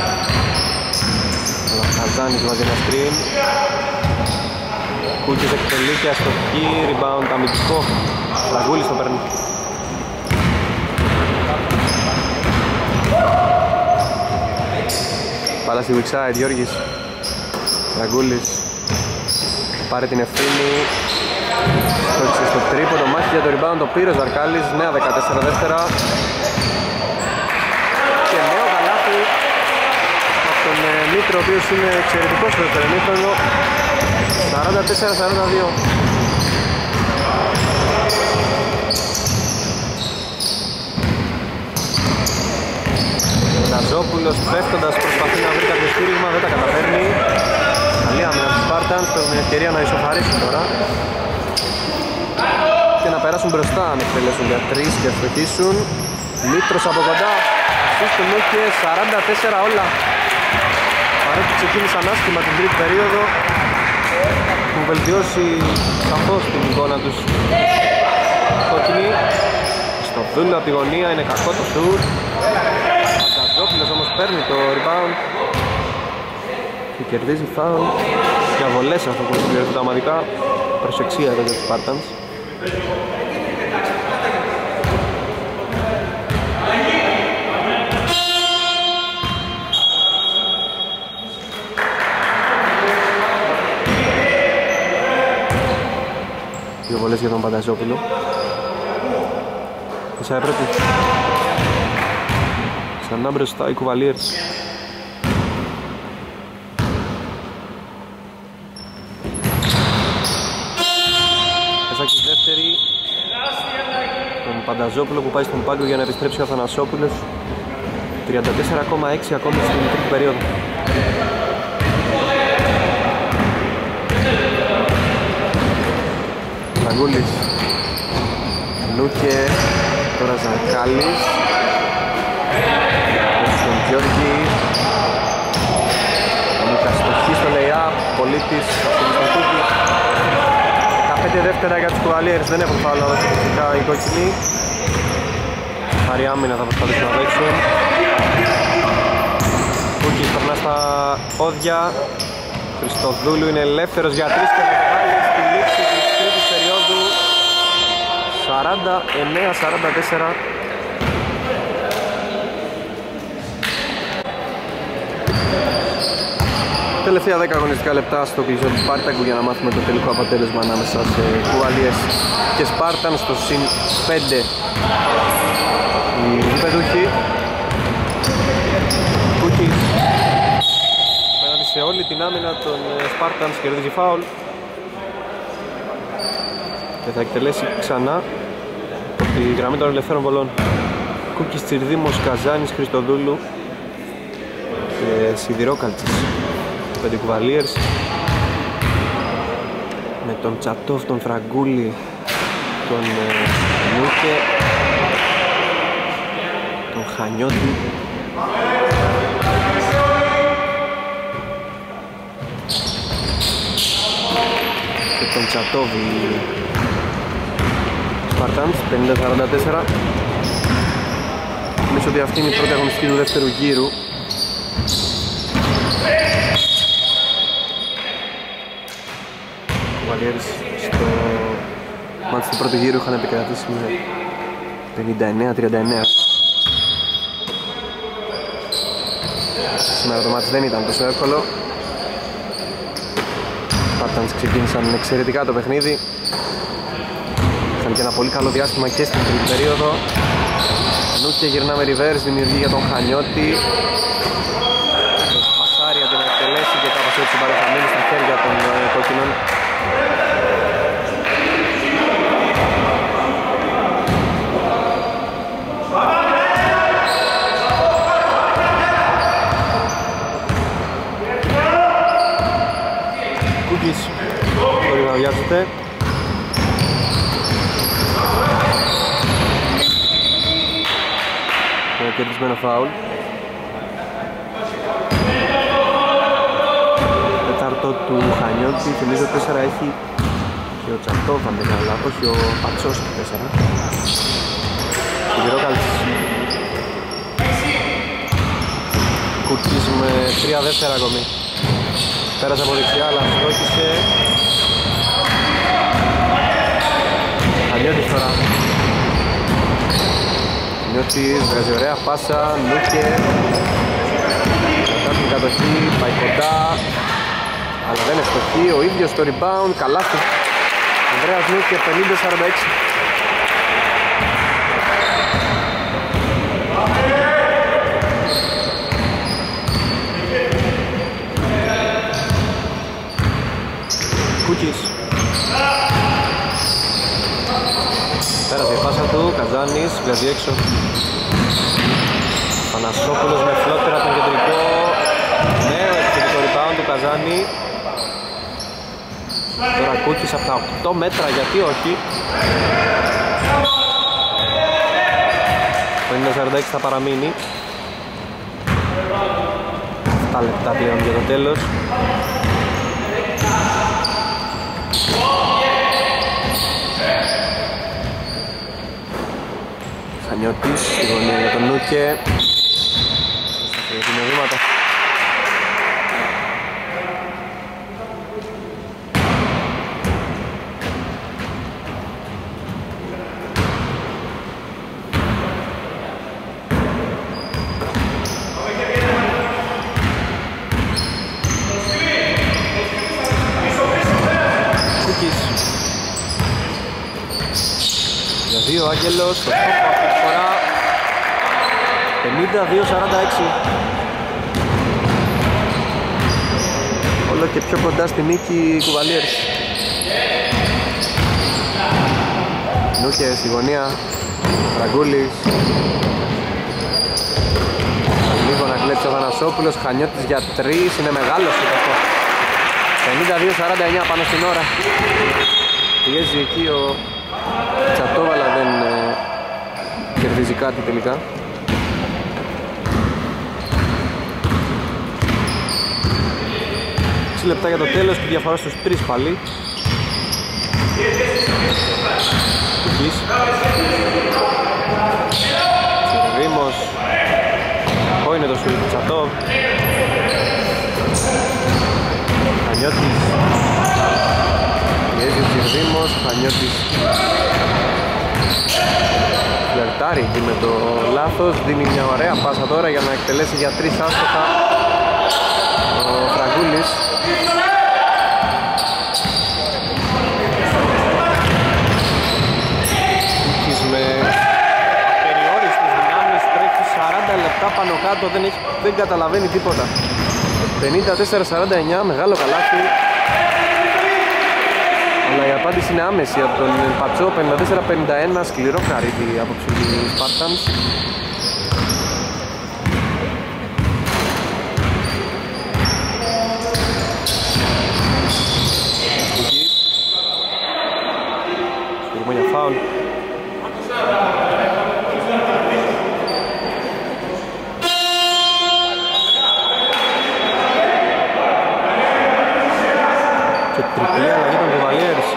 Ο Χατζάνης βάζει ένα screen. Κούκης εκτελεί και αστοχή, rebound αμυντικό. Λαγούλης το παίρνει. Πάλα στη weak side, Γιώργης Ραγκούλης πάρει την ευθύνη. Στόχισε στο τρίποντο, μάχη για το rebound ο Πύρος Δαρκάλης. Νέα δεκατέσσερα δεύτερα. Και νέο καλάθι από τον Μήτρο, ο οποίος είναι εξαιρετικός στο δεύτερο ημίχρονο. σαράντα τέσσερα σαράντα δύο. Ναζόπουλος πέφτοντας προσπαθεί να βρει κάποιο στήριγμα, δεν τα καταφέρνει. Καλή άμυνα του Spartans, έχουν την ευκαιρία να ισοφαρίσουν τώρα και να περάσουν μπροστά αν εκτελέσουν για τρεις και ευτυχίσουν. Μήτρος από κοντά, ασίστον είχε σαράντα τέσσερα όλα. Παρότι ξεκίνησαν άσχημα την τρίτη περίοδο, που βελτιώσει σαφώς την εικόνα τους κόκκινη. Στο Δούλο από τη γωνία είναι κακό το σουτ. Πανταζόπουλος όμως παίρνει το rebound και κερδίζει φάουλ για βολές αυτό που συμπληρωθεί τα ομαδικά. Προσεξία εδώ για τους για τον Πανταζόπουλο. Μέσα έπρεπε. Ξανά μπροστά οι Κουβαλίερς. Μέσα και η δεύτερη. Τον Πανταζόπουλο που πάει στον πάγκο για να επιστρέψει ο Αθανασόπουλος. τριάντα τέσσερα κόμμα έξι ακόμη στην τρίτη περίοδο. Ζαγκούλης, Λούκε, τώρα Ζακάλης, στον Γιώργη, ο Λούκας στοχή στο lay-up, Πολίτης, αυτήν στον Κούκη. δεκαπέντε δεύτερα για τους Κουβαλίερς, δεν έχουν φάουλ να δώσει φυσικά οι κόκκινοι. Χαρή άμυνα θα προσπαθήσουν να παίξουν. Κούκης περνά στα πόδια, Χριστοδούλου είναι ελεύθερος για τρεις και θα το βάλει στη λήξη της τρίτης περίοδου. σαράντα εννέα σαράντα τέσσερα. Τελευταία δέκα αγωνιστικά λεπτά στο κλεισό του Σπάρτακου για να μάθουμε το τελικό αποτέλεσμα ανάμεσα σε Κουβαλίες και Σπάρταν στο συν πέντε. Οι γηπεδούχοι. Κούκης απέναντι σε όλη την άμυνα των Σπάρταν κερδίζει φάουλ και θα εκτελέσει ξανά τη γραμμή των ελευθέρων βολών. Κούκης, Τσιρδίμος, Καζάνης, Χριστοδούλου και Σιδηρόκαλτσης. Πέντε Κουβαλίερς με τον Τσατόφ, τον Φραγκούλη, τον Νούκε, τον Χανιώτη και τον Τσατόβι. Σπαρτάνς πενήντα σαράντα τέσσερα. Νομίζω ότι αυτή είναι η πρώτη αγωνιστική του δεύτερου γύρου. Οι Κουβαλίερς στο μάτς του πρώτου γύρου είχαν επικρατήσει με πενήντα εννέα τριάντα εννέα. Σήμερα το μάτς δεν ήταν τόσο εύκολο. Οι Σπαρτάνς ξεκίνησαν εξαιρετικά το παιχνίδι. Είχαν και ένα πολύ καλό διάστημα και στην τρίτη περίοδο. Νούκε γυρνάμε reverse, δημιουργεί για τον Χανιώτη. Πασάρι αντί να εκτελέσει και κάπως έτσι μπάλα θα μείνει στα χέρια των κόκκινων. Κούκης μπορεί να βιάζεται. Κερδισμένο φάουλ. Τετάρτο του Χανιώτη, θυμίζω τέσσερα έχει και ο Τσαρτόφ αν δεν κάνω λάθος, όχι ο Πατσός έχει τέσσερα. Σιδηρόκαλτσης. Κούκης με τρία δεύτερα ακόμη. Πέρασε από δεξιά αλλά στόχισε. Χανιώτης τώρα. Χανιώτης βγάζει ωραία πάσα, Νούκε. Κατά την κατοχή, πάει κοντά. Αλλά δεν είναι στοχή, ο ίδιος το rebound, καλάθι. Ανδρέας Νούκε, πενήντα σαράντα έξι. Κούκης. Πέρασε η πάσα του, Καζάνης, βγάζει έξω. Πανασόπουλος με φλότερα τον κεντρικό. Νέο επιθετικό rebound του Καζάνη. Τώρα Κούκης από τα οκτώ μέτρα, γιατί όχι. πενήντα σαράντα έξι θα παραμείνει. επτά λεπτά πλέον για το τέλος. Χανιώτης, στη γωνία για τον Νούκε. Είναι βήματα. ο Άγγελος, στο στόχο αυτή τη φορά. πενήντα δύο σαράντα έξι. Όλο και πιο κοντά στη νίκη οι Κουβαλιέρς. Νούκε στη γωνία, Φραγκούλης. Λίγο να κλέψει ο Θανασόπουλος, Χανιώτης για τρεις, είναι μεγάλος αυτό. πενήντα δύο σαράντα εννιά πάνω στην ώρα. Πιέζει εκεί ο Τσατόβαλα, δεν ε, κερδίζει κάτι τελικά. έξι λεπτά για το τέλος και διαφορά στους τρεις πάλι. Τσιρδήμος. Κακό είναι το σουτ του Τσατόβ. Χανιώτης. Πιέζει ο Τσιρδήμος, Χανιώτης φλερτάρει εκεί με το λάθος, δίνει μια ωραία πάσα τώρα για να εκτελέσει για τρεις άστοχα ο Φραγκούλης. Κούκκις με απεριόριστες δυνάμεις, τρέχει σαράντα λεπτά πάνω κάτω, δεν, έχει, δεν καταλαβαίνει τίποτα. πενήντα τέσσερα σαράντα εννιά, μεγάλο καλάθι. Αλλά η απάντηση είναι άμεση από τον Πατσό, πενήντα τέσσερα πενήντα ένα, σκληρό καρύδι από τους Spartans. Σκουρμό για φάουλ. Και τριπλή αλλαγή των Κουβαλιέρς.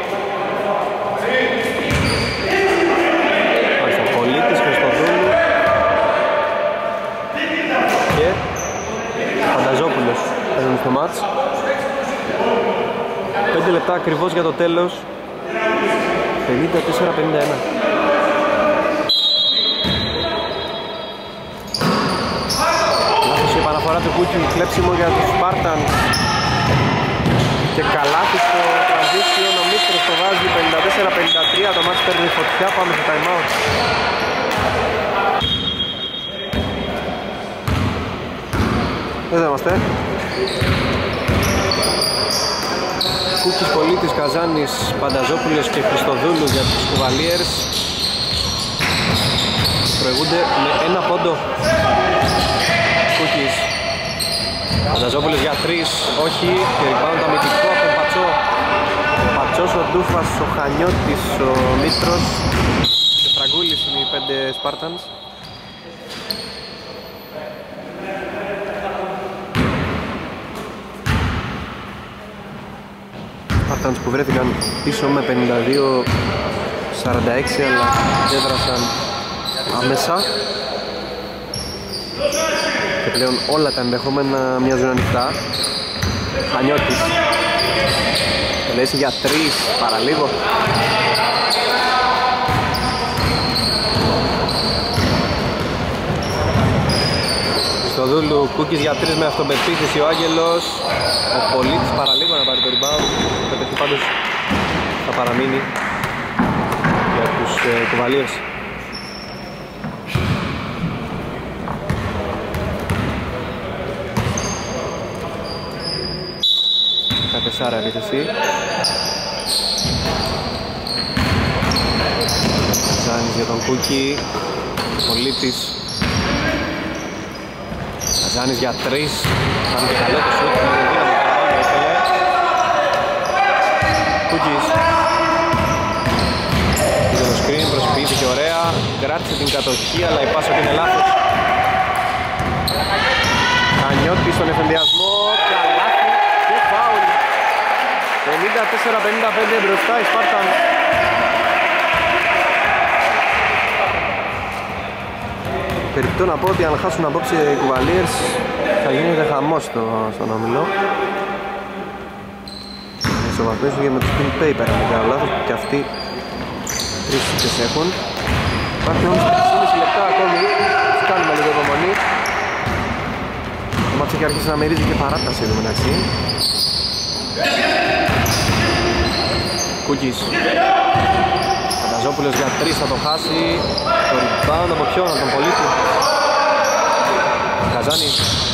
Πολίτης, Χριστοδούλου και Φανταζόπουλος παίζουν στο μάτς. πέντε λεπτά ακριβώς για το τέλος. πενήντα τέσσερα πενήντα ένα. Λάθος η επαναφορά του Κούκκι, κλέψιμο για τους Spartans. Και καλάθι στο transition, ο Μίστρος το βάζει πενήντα τέσσερα πενήντα τρία, το μάτς παίρνει φωτιά, πάμε στο time out. Εδώ είμαστε. Κούκκις, Πολίτης, Καζάνης, Πανταζόπουλος και Χριστοδούλου για τους Κουβαλιέρς. Προηγούνται με ένα πόντο. Κούκκις. Πανταζόπουλος για τρεις, όχι, και rebound αμυντικό από τον Πατσό. Ο Πατσός, ο Ντούφας, ο Χανιώτης, ο Μίστρος και Φραγκούλης είναι οι πέντε Spartans. Spartans που βρέθηκαν πίσω με πενήντα δύο σαράντα έξι, αλλά έδρασαν άμεσα. Και πλέον όλα τα ενδεχόμενα μοιάζουν ανοιχτά. Χανιώτης τελέσει για τρεις, παραλίγο. Χριστοδούλου, Κούκκις για τρεις με αυτοπεποίθηση, ο Άγγελος. Ο Πολίτης παραλίγο να πάρει το rebound. Το παιδί πάντως θα παραμείνει για τους ε, Κουβαλιέρς. Τεσσάρα επίθεση. Καζάνης για τον Κούκκι. Πολίτης. Καζάνης για τρεις. Κάνει και καλό το σούτ. Κούκκις. Είχε το screen, προσποιήθηκε ωραία. Κράτησε την κατοχή, αλλά η πάσα είναι λάθος. Χανιώτης στον εφενδιασμό. Καλάθι και φάουλ. πενήντα τέσσερα πενήντα πέντε μπροστά οι Spartans. Περιπτώ να πω ότι αν χάσουν απόψε οι Κουβαλιέρς θα γίνεται χαμός στο, στον όμιλο. Ισοβαθμίζουν και με το spin paper, αν δεν κάνω λάθος, και αυτοί τρεις σύντες έχουν. Υπάρχει όμως τρία λεπτά ακόμη, τους κάνουμε λίγο υπομονή. Το μάτσο έχει αρχίσει να μυρίζει και παράταση εδώ μεταξύ. Κούκκις. Καζόπουλος για τρεις θα το χάσει. Το rebound από ποιον, από τον Πολίτη. Καζάνης.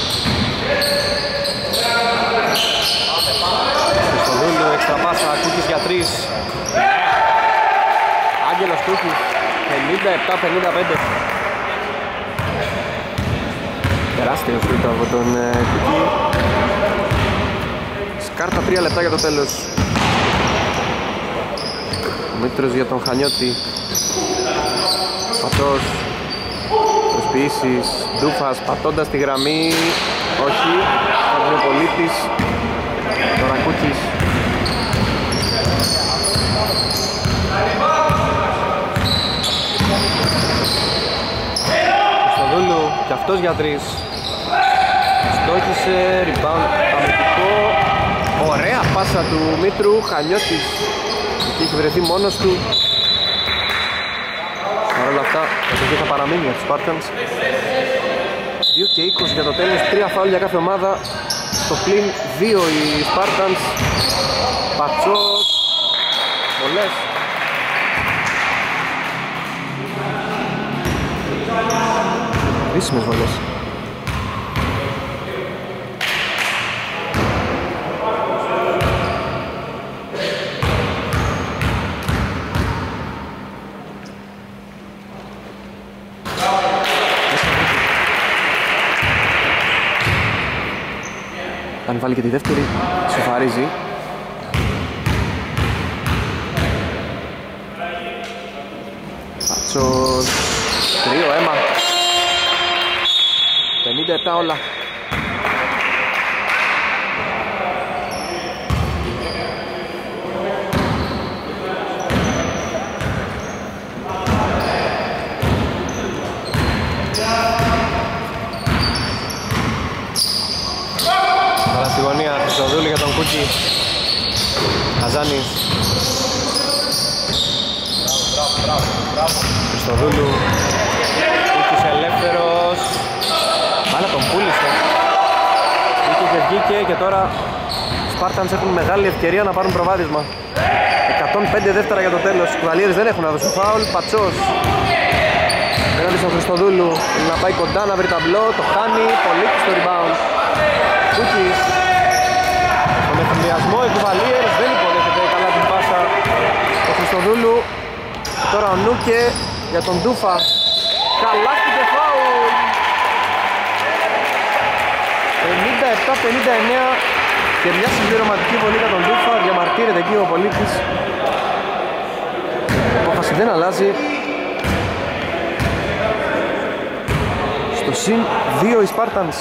Χριστοδούλου, έξτρα πάσα, Κούκης για τρεις. Άγγελος Κούκης, πενήντα επτά πενήντα πέντε. Τεράστιο φρύτο από τον Κούκη. Σκάρτα τρία λεπτά για το τέλος. Ο Μήτρος για τον Χανιώτη. Πατός. Προσποιήσεις. Ντούφας πατώντας τη γραμμή. Όχι. Θα ο Πολίτης. Τώρα Κούκης. Κωστοδούλου και αυτός για τρεις. Στόχισε, rebound αμυντικό. Ωραία πάσα του Μήτρου. Χανιώτης. Εκεί έχει βρεθεί μόνος του. Παρ' όλα αυτά, η θα παραμείνει για τους Spartans. δύο και είκοσι για το τέλος, τρία φάουλ για κάθε ομάδα. Στο πλήν δύο οι Spartans. Πατσός. Πολλές. Χρήσιμες βολές. Αν βάλει και τη δεύτερη, σοφαρίζει. Πατσός. Τρίο αίμα. πενήντα επτά όλα. Καλά στη γωνία, Χριστοδούλη για τον Κούκη. Καζάνης. Χριστοδούλου. Κούκης ελεύθερος. Μάλα τον πούλησε. Βγήκε και βγήκε και τώρα οι Spartans έχουν μεγάλη ευκαιρία να πάρουν προβάδισμα. εκατόν πέντε δεύτερα για το τέλος. Οι κουβαλιέρες δεν έχουν να δώσουν φάουλ. Πατσός. Έναντι στον Χριστοδούλου. Είναι να πάει κοντά να βρει ταμπλό. Το χάνει. Πολύτης στο rebound. Κούκης. Στον εφημιασμό οι κουβαλιέρες δεν υποδέχεται καλά την πάσα του Χριστοδούλου. Τώρα ο Νούκε για τον Ντούφα. Καλά και φάουλ. πενήντα επτά πενήντα εννέα και μια συμπληρωματική βολή για τον Ντούφα. Διαμαρτύρεται εκεί ο Πολίτης. Η απόφαση δεν αλλάζει. Στο συν δύο οι Spartans.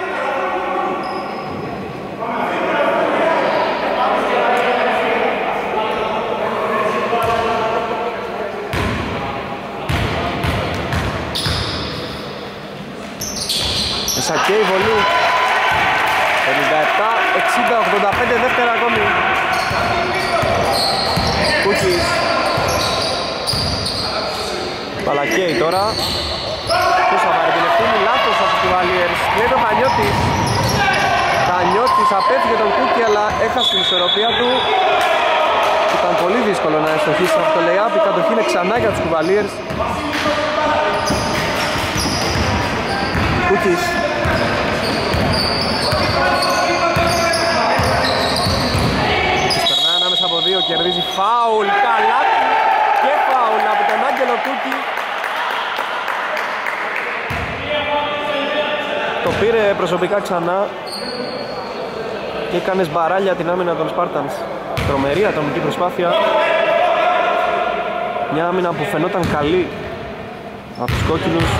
Σακέ η βολή. πενήντα επτά εξήντα ογδόντα πέντε δεύτερα ακόμη. Κούκης. Παλακέι τώρα. Ποιος θα πάρει την ευθύνη, λάθος από τους Κουβαλιέρς. Λέει το Χανιώτης. Χανιώτης απέφυγε τον Κούκη αλλά έχασε την ισορροπία του. Ήταν πολύ δύσκολο να ευστοχίσει αυτό το lay-up. Η κατοχή είναι ξανά για τους Κουβαλιέρς. Κούκης. Περνάει ανάμεσα από δύο, κερδίζει φάουλ, καλά και φάουλ από τον Άγγελο Κούκη. Το πήρε προσωπικά ξανά και έκανε σμπαράλια την άμυνα των Spartans. Τρομερή ατομική προσπάθεια. Μια άμυνα που φαινόταν καλή από τους κόκκινους.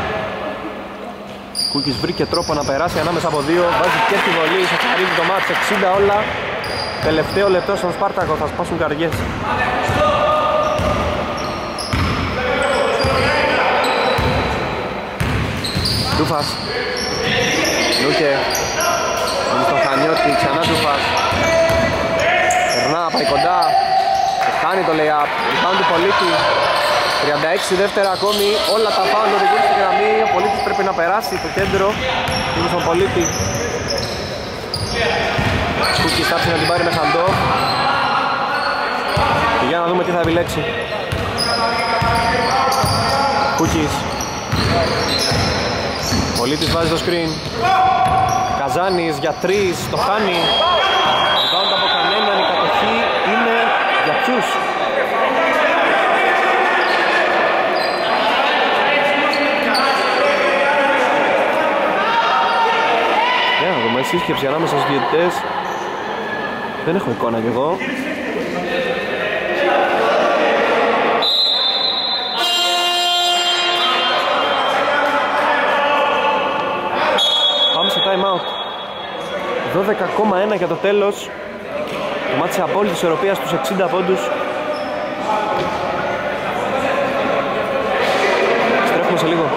Κούκης βρήκε τρόπο να περάσει ανάμεσα από δύο, βάζει και τη βολή, σε χαρίζει το μάτς εξήντα όλα. Τελευταίο λεπτό στον Σπάρτακο, θα σπάσουν καρδιές. Ντούφας. Λούκε. Είναι στον Χανιώτη, ξανά Ντούφας. Περνά, πάει κοντά. Και χάνει το lay-up. Rebound του Πολίτη. τριάντα έξι δεύτερα ακόμη, όλα τα φάουλ οδηγούν στη γραμμή. Ο Πολίτης πρέπει να περάσει το κέντρο. Είναι στον Πολίτη. Κούκης θα να την πάρει με χαντό. Και για να δούμε τι θα επιλέξει. Κούκης. Πολίτης βάζει το screen. Καζάνης για τρεις, το χάνει. Rebound από κανέναν, η κατοχή είναι για ποιους? Για να δούμε, σύσκεψη ανάμεσα στους διαιτητές. Δεν έχω εικόνα κι εγώ. Πάμε σε time out. δώδεκα κόμμα ένα για το τέλος. Το μάτι σε απόλυτη ισορροπία στους εξήντα πόντους. Στρέφουμε σε λίγο.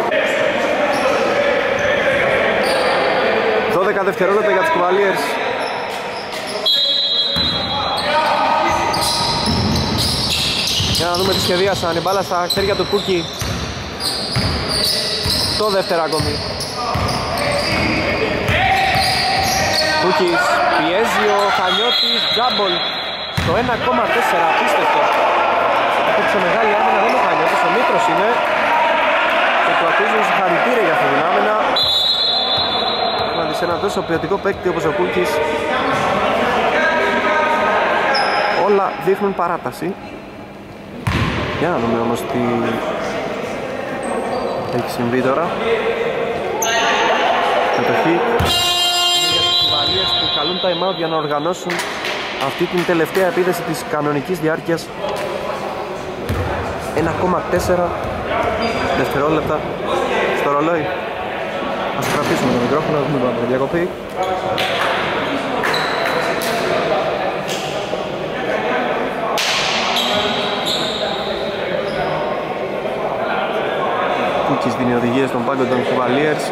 δώδεκα δευτερόλεπτα για τους Cavaliers. Για να δούμε τι σχεδίασαν. Η μπάλα στα χέρια του Κούκι. Το δεύτερο ακόμη. Κούκις πιέζει ο Χανιώτης, τζάμπολ στο ένα κόμμα τέσσερα, απίστευτο. Έπαιξε μεγάλη άμενα, δεν είναι ο Χανιώτης, ο Μήτρος είναι. Και του ακούσουν συγχαρητήρια για αυτή την άμενα. Δηλαδή σε ένα τόσο ποιοτικό παίκτη όπως ο Κούκις, όλα δείχνουν παράταση. Για να δούμε όμως τι έχει συμβεί τώρα. Κατοχή που καλούν time out για να οργανώσουν αυτή την τελευταία επίθεση της κανονικής διάρκειας. ένα κόμμα τέσσερα δευτερόλεπτα στο ρολόι. Ας κρατήσουμε το μικρόφωνο, μην πάμε να διακοπή. Κούκης δίνει οδηγίες στον πάγκο των Cavaliers.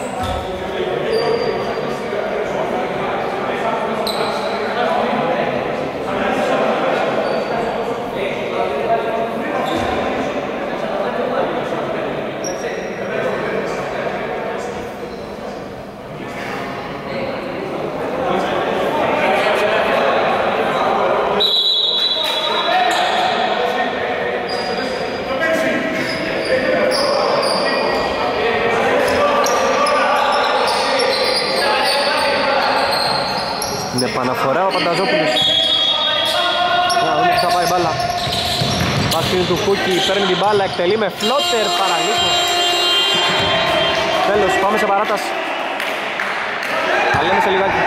Επαναφορά ο Πανταζόπουλος. Να δούμε που θα πάει η μπάλα. Πάσχυνη του Κούκη, παίρνει την μπάλα, εκτελεί με φλότερ, παραλίγο. Τέλος, πάμε σε παράταση. Θα λέμε σε λιγάκι.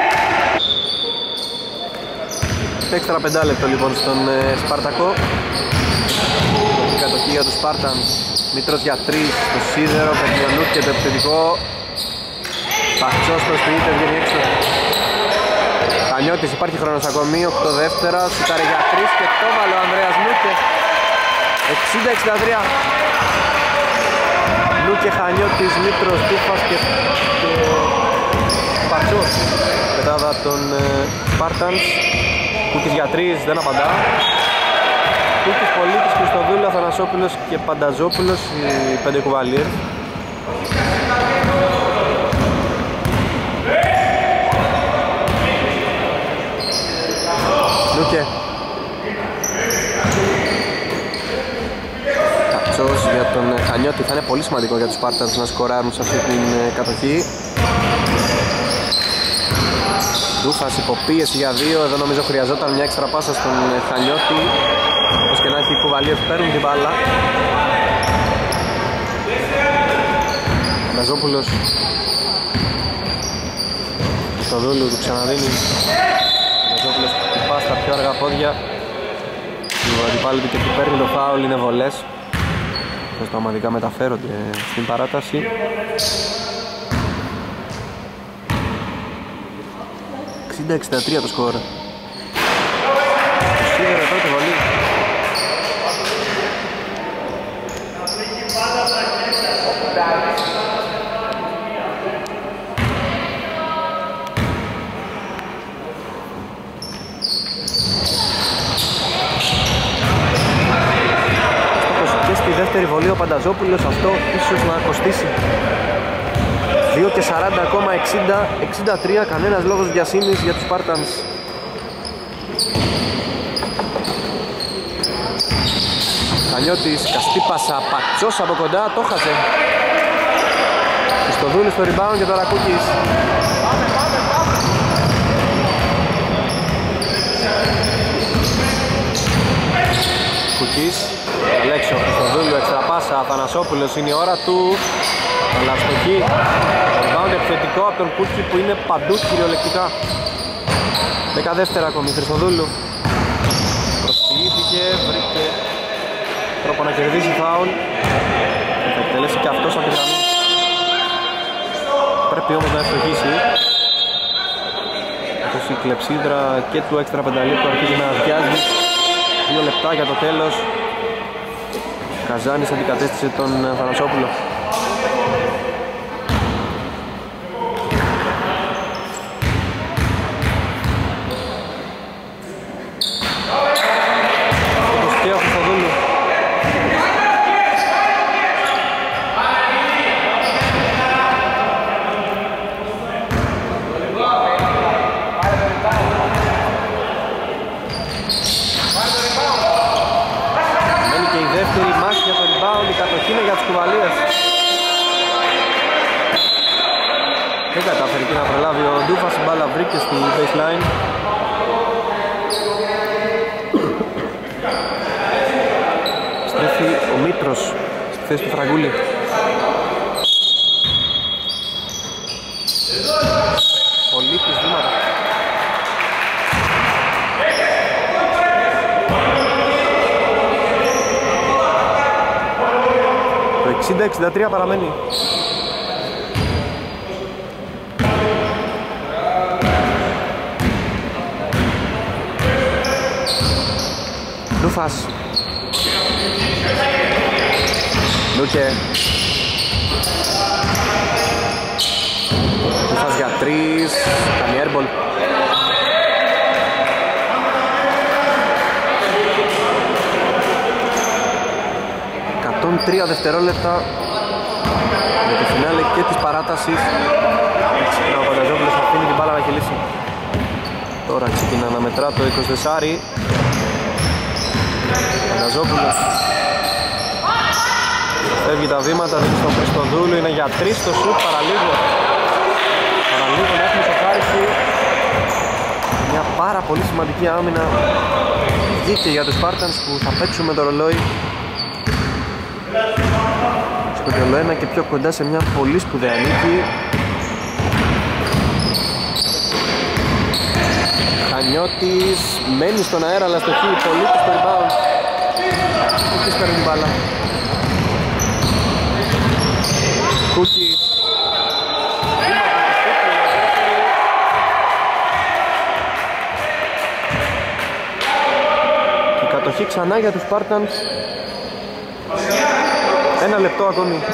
Έξτρα πεντάλεπτο λοιπόν στον ε, Σπαρτακό. Η κατοχή για τους Spartans. Μήτρος για τρεις, το σίδερο, Πετριονούτ και το επιθετικό. Παχτσός το σπίτι, βγαίνει έξω. Χανιώτης, υπάρχει χρόνος ακόμη, οκτώ δεύτερα, σουτάρε για τρεις και το βάλε ο Ανδρέας Νούκε. εξήντα εξήντα τρία. Νούκε, Χανιώτης, Μήτρος, Τούφας και, και Πατσός. Πετάδα των ε, Spartans. Κούκης για τρεις, δεν απαντά. Κούκης, Πολίτης, Χριστοδούλου, Αθανασόπουλος και Πανταζόπουλος, οι πέντε Cavaliers. Λούκε. Καψός για τον Χανιώτη. Θα είναι πολύ σημαντικό για τους Spartans να σκοράρουν σε αυτή την κατοχή. Ντούφας υποπίεση για δύο. Εδώ νομίζω χρειαζόταν μια έξτρα πάσα στον Χανιώτη. Όπως και να έχει, οι Cavaliers παίρνουν την μπάλα. Ναζόπουλος στο Δούλου, του ξαναδίνει. Ναζόπουλος χτυπά στα πιο αργά πόδια. Ο αντιπάλι του και του παίρνει το φάουλ, είναι βολές. Πώς τα ομαδικά μεταφέρονται στην παράταση. εξήντα εξήντα τρία το σκορ. Σίγουρα πρώτη βολή. Και στη δεύτερη βολή ο Πανταζόπουλος, αυτό ίσως να κοστίσει. Δύο και σαράντα ακόμα, εξήντα εξήντα τρία, κανένας λόγος βιασύνης για τους Spartans. Χανιώτης, καστή πάσα, Πατσός από κοντά, το χάσε. Χριστοδούλου στο rebound και τώρα Κούκης. Κουκής, Αλέξο, Χριστοδούλου, έξτρα πάσα, Αθανασόπουλος, είναι η ώρα του. Αλλά αστοχή, rebound επιθετικό από τον Κούκη που είναι παντού κυριολεκτικά. δεκαδεύτερα ακόμη, Χριστοδούλου. Προσφυγήθηκε, βρήκε τρόπο να κερδίσει φάουλ. Θα εκτελέσει και αυτός από τη γραμμή. Πρέπει όμως να αστοχίσει. Αυτός η κλεψίδρα και του έξτρα πενταλίπτου αρχίζει να αδειάζει. Δύο λεπτά για το τέλος. Καζάνης αντικατέστησε τον Θανασόπουλο. Δεν κατάφερε και να προλάβει ο Ντούφας, η μπάλα βρήκε στη baseline. Στρέφει ο Μήτρος στη θέση του Φραγκούλη. Πολύτης βήματα. Το εξήντα εξήντα τρία παραμένει. Ντούφας. Λούκε. Ντούφας για τρεις. Κάνει airball. εκατόν τρία δευτερόλεπτα για το φινάλε και της παράτασης. Ο Πανταζόπουλος αφήνει την μπάλα να κυλήσει. Τώρα ξεκινά να μετρά το είκοσι τέσσερα. Πανταζόπουλος φεύγει τα βήματα, δίνει στον Χριστοδούλου, είναι για τρεις το σουτ, παραλίγο παραλίγο να έχουμε σοφάριση. Μια πάρα πολύ σημαντική άμυνα δίκαιη για τους Spartans που θα παίξουν με το ρολόι στο κελό ένα και πιο κοντά σε μια πολύ σπουδαία νίκη. Χανιώτης μένει στον αέρα αλλά στοχεί πολύ στο rebound. Κούκης παίρνει την μπάλα. Κούκης. Και η κατοχή ξανά για τους Spartans. Ένα λεπτό ακόμη.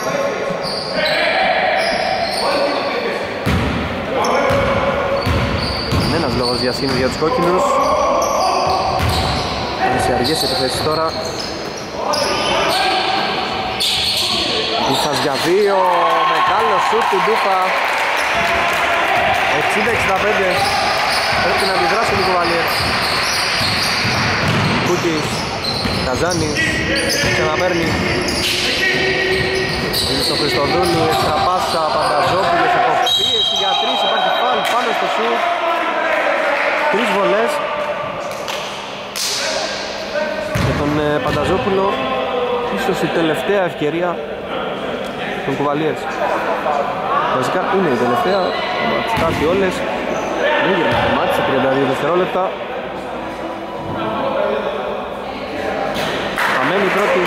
Ένας λόγος διασύνης για τους κόκκινους. Είναι σε αργές επιθέσεις τώρα. Ντούφας για δύο, μεγάλο σουτ του Ντούφα. εξήντα εξήντα πέντε. Πρέπει να αντιδράσει ο Νικοβαλιέρ. Κούκης, Καζάνης, ξαναπαίρνει. Είναι στο Χριστοδούλου, έξτρα πάσα, Πανταζόπουλος, υποπίεση για τρεις, υπάρχει φάουλ πάνω στο σουτ. Τρεις βολές. Και τον ε, Πανταζόπουλο, ίσως η τελευταία ευκαιρία των Κουβαλιές. Βασικά είναι η τελευταία, να τις κάτσει όλες. Δεν γυρνάει το μάτι σε τριάντα δύο δευτερόλεπτα. Αμένει η πρώτη.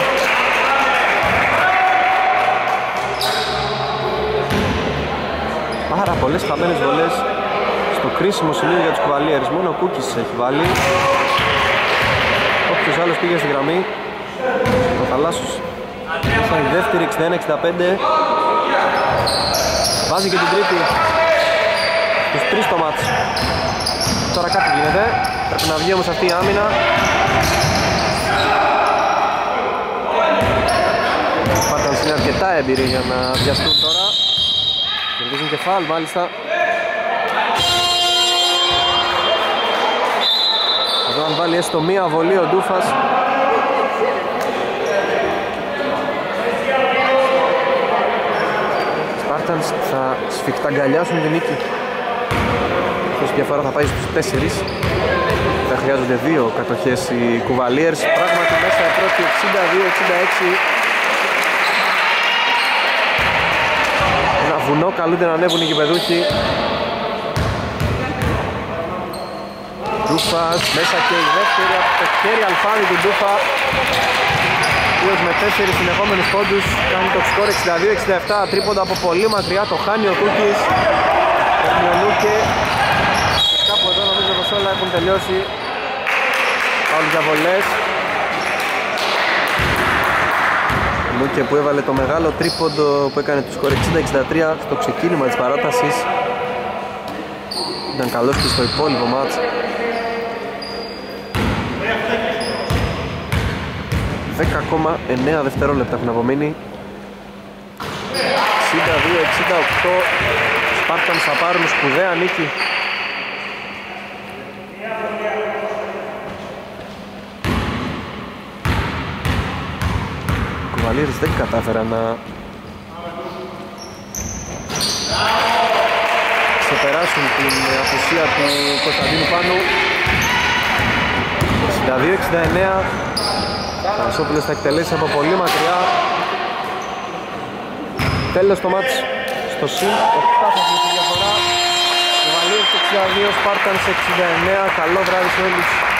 Πάρα πολλές χαμένες βολές στο κρίσιμο σημείο για τους Κουβαλιέρες. Μόνο ο Κούκης έχει βάλει. Όποιος άλλος πήγε στη γραμμή. Το Θαλάσσος. Σαν η δεύτερη, εξήντα ένα εξήντα πέντε. Βάζει και την τρίτη. Τους τρεις το μάτς. Τώρα κάτι γίνεται. Πρέπει να βγει όμως αυτή η άμυνα. Spartans είναι αρκετά έμπειροι για να βιαστούν τώρα. Κερδίζουν και φάουλ μάλιστα. Εδώ αν βάλει έστω μία βολή ο Ντούφας Spartans θα σφιχταγκαλιάσουν την νίκη. Η διαφορά θα πάει στους τέσσερις. Θα χρειάζονται δύο κατοχές οι Κουβαλίερς. Πράγματι μέσα η πρώτη εξήντα δύο εξήντα έξι. Ένα βουνό καλούνται να ανέβουν οι γηπεδούχοι. Ντούφας μέσα και η δεύτερη από το χέρι Αλφάνη του Ντούφα, οποίος με τέσσερις συνεχόμενους πόντους κάνει το σκορ εξήντα δύο εξήντα επτά. Τρίποντα από πολύ μακριά, το χάνει ο Κούκης. Ερμιονούκε. Κάπου εδώ νομίζω πως όλα έχουν τελειώσει. Πάλι για βολές. Νούκε που έβαλε το μεγάλο τρίποντο που έκανε το σκορ εξήντα εξήντα τρία στο ξεκίνημα της παράτασης. Ήταν καλός και στο υπόλοιπο μάτς. δέκα κόμμα εννέα δευτερόλεπτα έχουν απομείνει. εξήντα δύο εξήντα οκτώ. Spartans θα πάρουν σπουδαία νίκη. Οι Κουβαλίερς δεν κατάφεραν να ξεπεράσουν την απουσία του Κωνσταντίνου Πάνου. εξήντα δύο εξήντα εννέα. Ο Πανασόπουλος θα εκτελέσει από πολύ μακριά. Τέλος το μάτς στο συν οκτώ θα βγει τη διαφορά. Κουβαλίερς εξήντα δύο, Spartans εξήντα εννέα. Καλό βράδυ σε όλους.